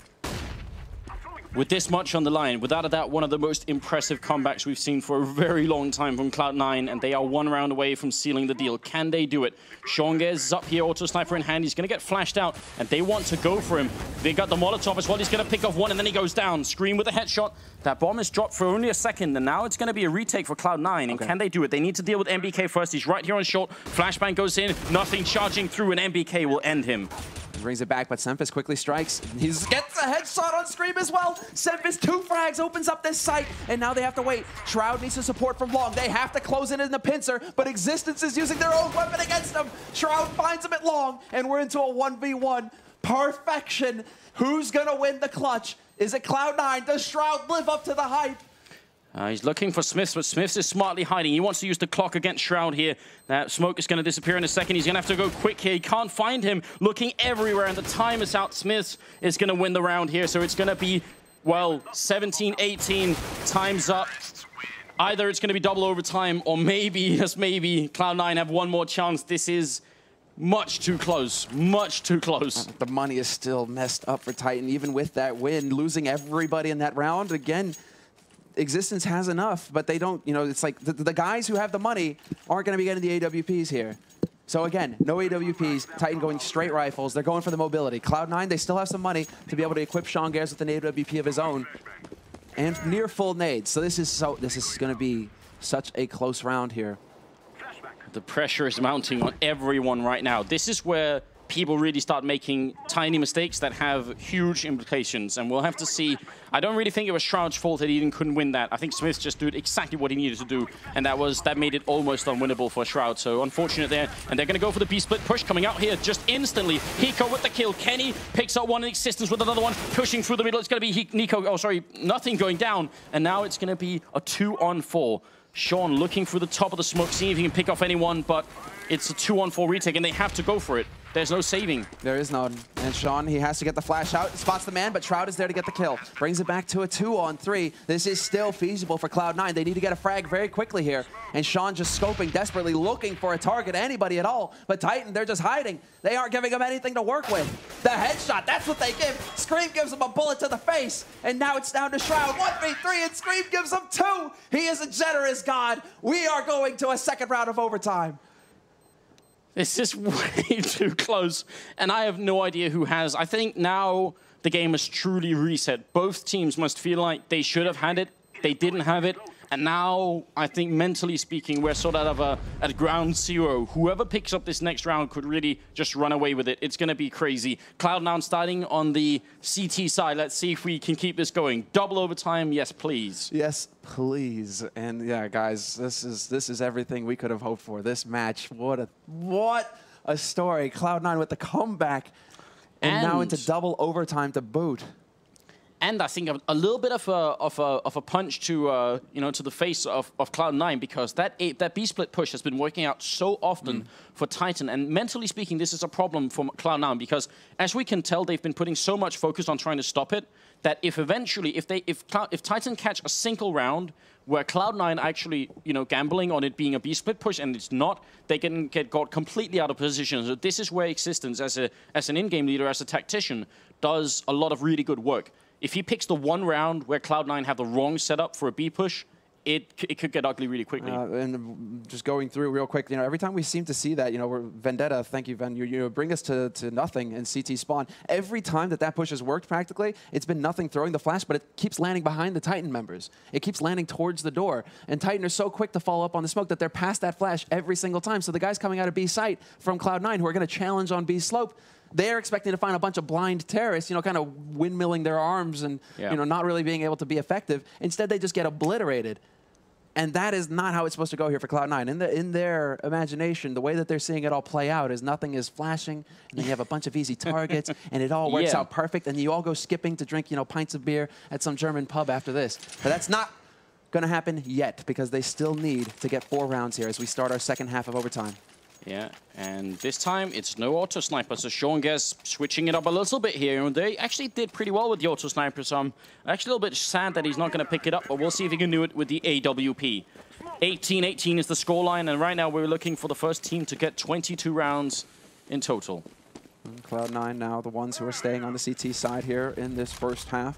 With this much on the line, without a doubt, one of the most impressive comebacks we've seen for a very long time from Cloud nine, and they are one round away from sealing the deal. Can they do it? Sean Gares is up here, auto sniper in hand. He's going to get flashed out, and they want to go for him. They got the Molotov as well. He's going to pick off one, and then he goes down. Scream with a headshot. That bomb is dropped for only a second, and now it's going to be a retake for Cloud nine. And okay, can they do it? They need to deal with M B K first. He's right here on short. Flashbang goes in. Nothing charging through, and M B K will end him. Brings it back, but Semphis quickly strikes. He gets a headshot on Scream as well. Semphis, two frags, opens up this site, and now they have to wait. Shroud needs the support from Long. They have to close in in the pincer, but Existence is using their own weapon against them. Shroud finds him at Long, and we're into a one v one. Perfection. Who's gonna win the clutch? Is it Cloud nine? Does Shroud live up to the hype? Uh, he's looking for Smiths, but Smiths is smartly hiding. He wants to use the clock against Shroud here. That smoke is going to disappear in a second. He's going to have to go quick here. He can't find him. Looking everywhere, and the time is out. Smiths is going to win the round here, so it's going to be, well, seventeen eighteen. Time's up. Either it's going to be double overtime, or maybe, just maybe, Cloud nine have one more chance. This is much too close. Much too close. The money is still messed up for Titan, even with that win. Losing everybody in that round, again, Existence has enough, but they don't, you know, it's like the, the guys who have the money aren't going to be getting the A W Ps here. So again, no A W Ps, Titan going straight rifles. They're going for the mobility. Cloud nine, they still have some money to be able to equip Sean Gares with an A W P of his own and near full nades. So this is so this is going to be such a close round here. The pressure is mounting on everyone right now. This is where people really start making tiny mistakes that have huge implications, and we'll have to see. I don't really think it was Shroud's fault that he even couldn't win that. I think Smith just did exactly what he needed to do, and that was that made it almost unwinnable for Shroud. So unfortunate there, and they're going to go for the B-split push coming out here just instantly. Hiko with the kill. Kenny picks up one in Existence with another one, pushing through the middle. It's going to be he Nico, oh sorry, Nothing going down, and now it's going to be a two on four. Sean looking through the top of the smoke, seeing if he can pick off anyone, but it's a two on four retake, and they have to go for it. There's no saving. There is none. And Sean, he has to get the flash out. Spots the man, but Shroud is there to get the kill. Brings it back to a two on three. This is still feasible for Cloud nine. They need to get a frag very quickly here. And Sean just scoping, desperately looking for a target, anybody at all. But Titan, they're just hiding. They aren't giving him anything to work with. The headshot, that's what they give. Scream gives him a bullet to the face. And now it's down to Shroud. one v three, and Scream gives him two. He is a generous god. We are going to a second round of overtime. This is way too close, and I have no idea who has. I think now the game is truly reset. Both teams must feel like they should have had it, they didn't have it, And now, I think mentally speaking, we're sort of a, at ground zero. Whoever picks up this next round could really just run away with it. It's going to be crazy. Cloud nine starting on the C T side. Let's see if we can keep this going. Double overtime, yes, please. Yes, please. And yeah, guys, this is this is everything we could have hoped for. This match, what a what a story. Cloud nine with the comeback, and, and now into double overtime to boot. And I think a, a little bit of a of a of a punch to uh, you know to the face of, of Cloud nine, because that a, that B split push has been working out so often mm. for Titan. And mentally speaking, this is a problem for Cloud nine, because as we can tell, they've been putting so much focus on trying to stop it that if eventually if they if Cloud, if Titan catch a single round where Cloud nine actually you know gambling on it being a B split push and it's not, they can get got completely out of position. So this is where Existence as a as an in-game leader, as a tactician, does a lot of really good work. If he picks the one round where Cloud nine have the wrong setup for a B push, it it could get ugly really quickly. Uh, and just going through real quick, you know, every time we seem to see that, you know, we're Vendetta, thank you, Ven, you, you know, bring us to, to nothing in C T spawn. Every time that that push has worked practically, it's been nothing throwing the flash, but it keeps landing behind the Titan members. It keeps landing towards the door. And Titan are so quick to follow up on the smoke that they're past that flash every single time. So the guys coming out of B site from Cloud nine who are going to challenge on B slope, they're expecting to find a bunch of blind terrorists, you know, kind of windmilling their arms and, yeah. you know, not really being able to be effective. Instead, they just get obliterated. And that is not how it's supposed to go here for Cloud nine. In, the, in their imagination, the way that they're seeing it all play out is nothing is flashing, and then you have a bunch of easy targets, and it all works yeah. out perfect, and you all go skipping to drink, you know, pints of beer at some German pub after this. But that's not going to happen yet, because they still need to get four rounds here as we start our second half of overtime. Yeah, and this time it's no auto sniper, so csgo switching it up a little bit here. And they actually did pretty well with the auto sniper, so I'm actually a little bit sad that he's not going to pick it up, but we'll see if he can do it with the A W P. eighteen eighteen is the scoreline, and right now we're looking for the first team to get twenty-two rounds in total. Cloud nine now the ones who are staying on the C T side here in this first half.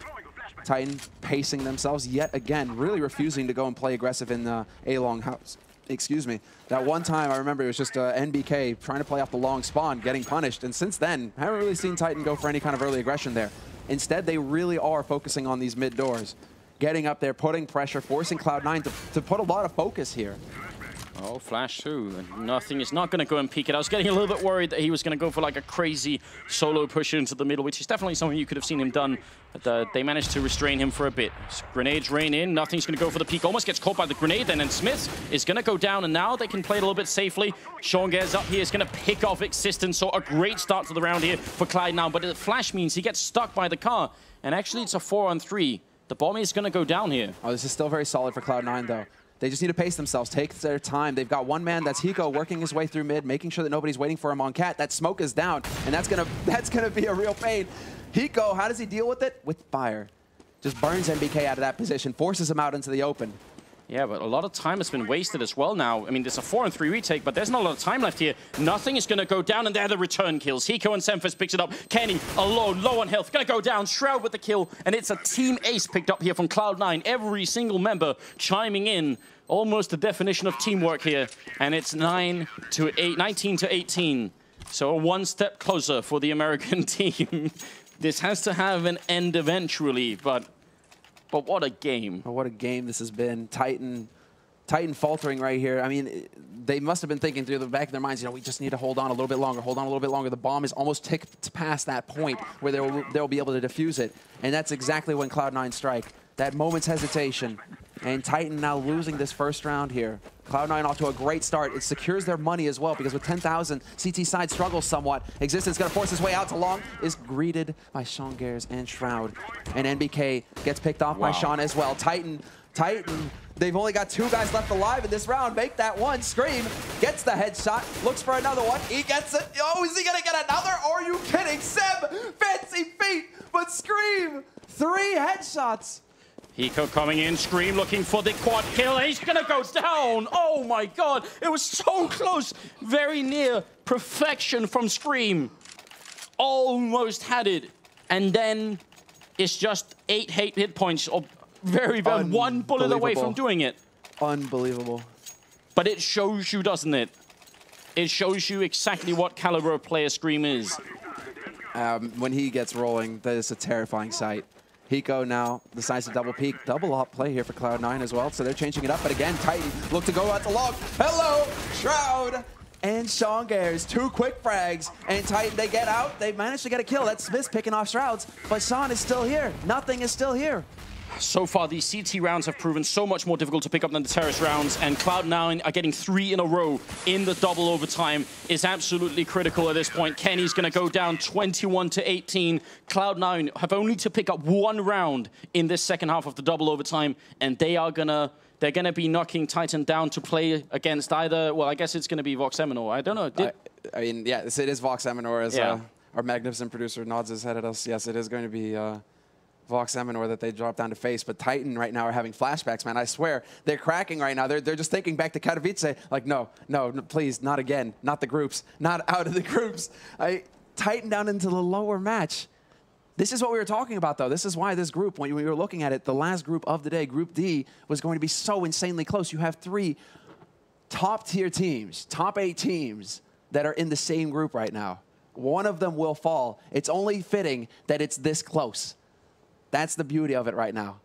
Titan pacing themselves yet again, really refusing to go and play aggressive in the A-long house. Excuse me. That one time I remember it was just uh, N B K trying to play off the long spawn, getting punished. And since then, I haven't really seen Titan go for any kind of early aggression there. Instead, they really are focusing on these mid doors, getting up there, putting pressure, forcing Cloud nine to, to put a lot of focus here. Oh, flash through. Nothing is not going to go and peek it. I was getting a little bit worried that he was going to go for like a crazy solo push into the middle, which is definitely something you could have seen him done. But uh, they managed to restrain him for a bit. Grenades rain in. Nothing's going to go for the peek. Almost gets caught by the grenade then, and Smith is going to go down, and now they can play it a little bit safely. csgo up here is going to pick off Existence, so a great start to the round here for Cloud nine. But the flash means he gets stuck by the car, and actually it's a four on three. The bomb is going to go down here. Oh, this is still very solid for Cloud nine, though. They just need to pace themselves, take their time. They've got one man, that's Hiko, working his way through mid, making sure that nobody's waiting for him on Cat. That smoke is down, and that's gonna that's gonna be a real pain. Hiko, how does he deal with it? With fire. Just burns N B K out of that position, forces him out into the open. Yeah, but a lot of time has been wasted as well now. I mean, there's a four and three retake, but there's not a lot of time left here. Nothing is going to go down, and there are the return kills. Hiko and Semphis picks it up. Kenny alone, low on health, going to go down. Shroud with the kill, and it's a team ace picked up here from Cloud nine. Every single member chiming in. Almost the definition of teamwork here, and it's nine to eight, nineteen to eighteen. So one step closer for the American team. This has to have an end eventually, but but what a game! Oh, what a game this has been. Titan, Titan faltering right here. I mean, they must have been thinking through the back of their minds, you know, we just need to hold on a little bit longer, hold on a little bit longer. The bomb is almost ticked past that point where they'll they'll be able to defuse it, and that's exactly when Cloud nine strike. That moment's hesitation. And Titan now losing this first round here. Cloud nine off to a great start. It secures their money as well, because with ten thousand, C T side struggles somewhat. Existence going to force his way out to long, is greeted by csgo and Shroud. And N B K gets picked off wow. by Sean as well. Titan, Titan, they've only got two guys left alive in this round. Make that one. Scream gets the headshot, looks for another one. He gets it. Oh, is he going to get another? Or are you kidding? Seb, fancy feet, but Scream, three headshots. Hiko coming in, Scream looking for the quad kill, and he's gonna go down! Oh my god, it was so close! Very near perfection from Scream. Almost had it. And then it's just eight hate hit points, or very, very one bullet away from doing it. Unbelievable. But it shows you, doesn't it? It shows you exactly what caliber of player Scream is. Um, when he gets rolling, that is a terrifying sight. Hiko now decides to double peek. Double up play here for Cloud nine as well, so they're changing it up. But again, Titan look to go out to long. Hello, Shroud and Shongares. Two quick frags, and Titan, they get out. They managed to get a kill. That's Smith picking off Shrouds, but Sean is still here. Nothing is still here. So far, these C T rounds have proven so much more difficult to pick up than the Terrace rounds, and Cloud nine are getting three in a row in the double overtime is absolutely critical at this point. Kenny's going to go down twenty-one to eighteen. Cloud nine have only to pick up one round in this second half of the double overtime, and they are going to they're going to be knocking Titan down to play against either, well, I guess it's going to be Vox Eminor. I don't know. Did I, I mean, yeah, it is Vox Eminor, as yeah. uh, our magnificent producer nods his head at us. Yes, it is going to be uh, Vox Eminor that they drop down to face, but Titan right now are having flashbacks, man. I swear, they're cracking right now. They're, they're just thinking back to Katowice, like, no, no, no, please, not again. Not the groups. Not out of the groups. I Titan down into the lower match. This is what we were talking about, though. This is why this group, when we were looking at it, the last group of the day, Group D, was going to be so insanely close. You have three top-tier teams, top eight teams that are in the same group right now. One of them will fall. It's only fitting that it's this close. That's the beauty of it right now.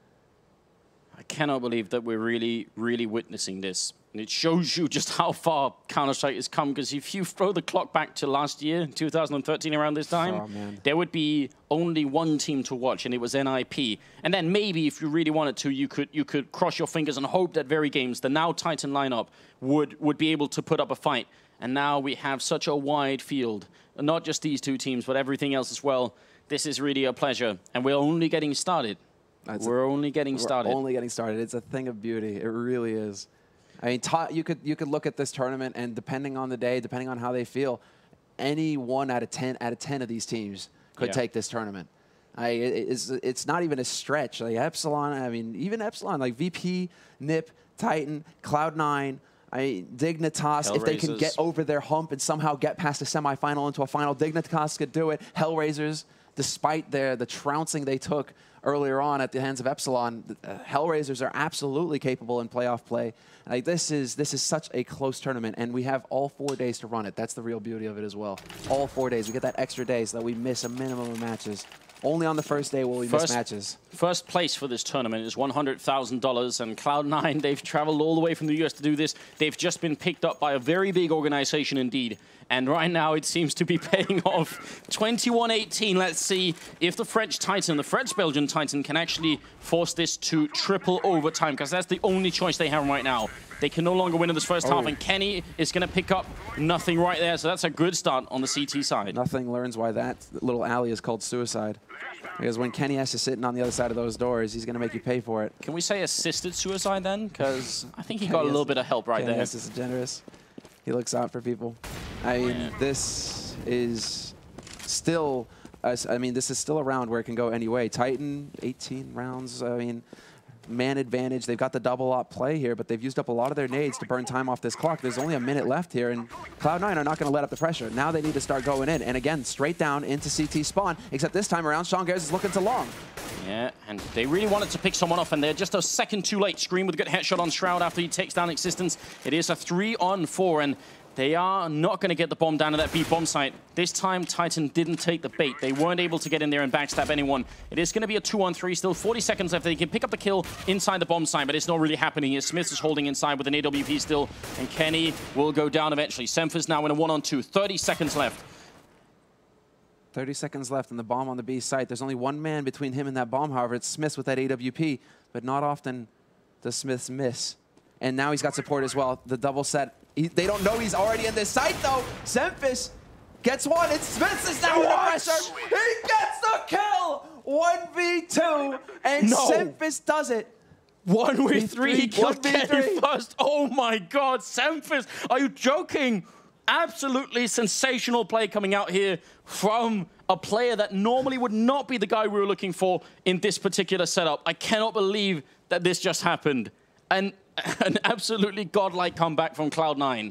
I cannot believe that we're really, really witnessing this. And it shows you just how far Counter-Strike has come, because if you throw the clock back to last year, two thousand thirteen, around this time, oh, man. there would be only one team to watch, and it was N I P. And then maybe, if you really wanted to, you could you could cross your fingers and hope that very games, the now Titan lineup, would, would be able to put up a fight. And now we have such a wide field, not just these two teams, but everything else as well. This is really a pleasure, and we're only getting started. That's we're a, only getting we're started. only getting started. It's a thing of beauty. It really is. I mean, you could you could look at this tournament, and depending on the day, depending on how they feel, any one out of ten out of ten of these teams could yeah. take this tournament. I, it, it's it's not even a stretch. Like Epsilon, I mean, even Epsilon, like V P, N I P, Titan, Cloud nine. I, Dignitas, Hellraisers. If they can get over their hump and somehow get past a semifinal into a final, Dignitas could do it. Hellraisers, despite their the trouncing they took earlier on at the hands of Epsilon, uh, Hellraisers are absolutely capable in playoff play. Like this is this is such a close tournament, and we have all four days to run it. That's the real beauty of it as well. All four days, we get that extra day so that we miss a minimum of matches. Only on the first day will we first, miss matches. First place for this tournament is one hundred thousand dollars, and Cloud nine, they've traveled all the way from the U S to do this. They've just been picked up by a very big organization indeed. And right now, it seems to be paying off. twenty-one eighteen, let's see if the French Titan, the French-Belgian Titan, can actually force this to triple overtime, because that's the only choice they have right now. They can no longer win in this first oh. half, and Kenny is going to pick up nothing right there, so that's a good start on the C T side. Nothing learns why that little alley is called suicide. Because when Kenny has to sit in on the other side of those doors, he's going to make you pay for it. Can we say assisted suicide then? Because I think he Kenny got a little bit of help right Kenny there. Is generous. He looks out for people. I mean, yeah. this is still, uh, I mean, this is still a round where it can go any way. Titan, eighteen rounds. I mean, man advantage. They've got the double op play here, but they've used up a lot of their nades to burn time off this clock. There's only a minute left here, and Cloud nine are not going to let up the pressure. Now they need to start going in, and again, straight down into C T spawn, except this time around, Shongares is looking to long. Yeah, and they really wanted to pick someone off, and they're just a second too late. Scream with a good headshot on Shroud after he takes down Existence. It is a three on four, and they are not going to get the bomb down to that B bomb site. This time, Titan didn't take the bait. They weren't able to get in there and backstab anyone. It is going to be a two on three, still forty seconds left. They can pick up the kill inside the bomb site, but it's not really happening here. Smith is holding inside with an A W P still, and Kenny will go down eventually. Semphis now in a one on two, thirty seconds left. thirty seconds left and the bomb on the B site. There's only one man between him and that bomb, however. It's Smith with that A W P, but not often does Smith miss. And now he's got support as well. The double set. He, they don't know he's already in this site, though. Semphis gets one. It's Smith is now under pressure. He gets the kill. one v two. And no. Semphis does it. one v three. Killed Kenny first. Oh, my God. Semphis. Are you joking? Absolutely sensational play coming out here from a player that normally would not be the guy we were looking for in this particular setup. I cannot believe that this just happened. And an absolutely godlike comeback from Cloud nine.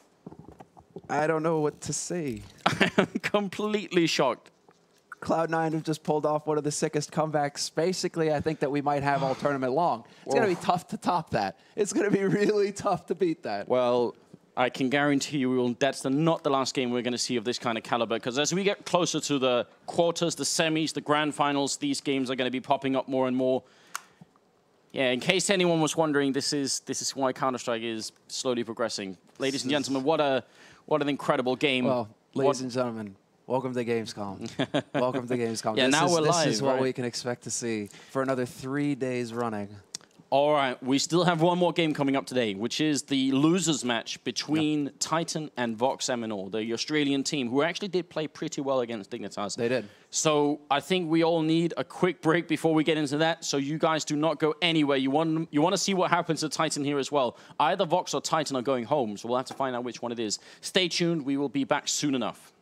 I don't know what to say. I am completely shocked. Cloud nine have just pulled off one of the sickest comebacks. Basically, I think that we might have all tournament long. It's going to be tough to top that. It's going to be really tough to beat that. Well, I can guarantee you that's the, not the last game we're going to see of this kind of caliber, because as we get closer to the quarters, the semis, the grand finals, these games are going to be popping up more and more. Yeah, in case anyone was wondering, this is this is why Counter-Strike is slowly progressing. Ladies and gentlemen, what a what an incredible game. Well, ladies what, and gentlemen, welcome to Gamescom. Welcome to Gamescom. Yeah, this now is, we're this live, is what right? we can expect to see for another three days running. All right, we still have one more game coming up today, which is the losers match between yep. Titan and VODS M N O, the Australian team, who actually did play pretty well against Dignitas. They did. So I think we all need a quick break before we get into that, so you guys do not go anywhere. You want, you want to see what happens to Titan here as well. Either VODS or Titan are going home, so we'll have to find out which one it is. Stay tuned. We will be back soon enough.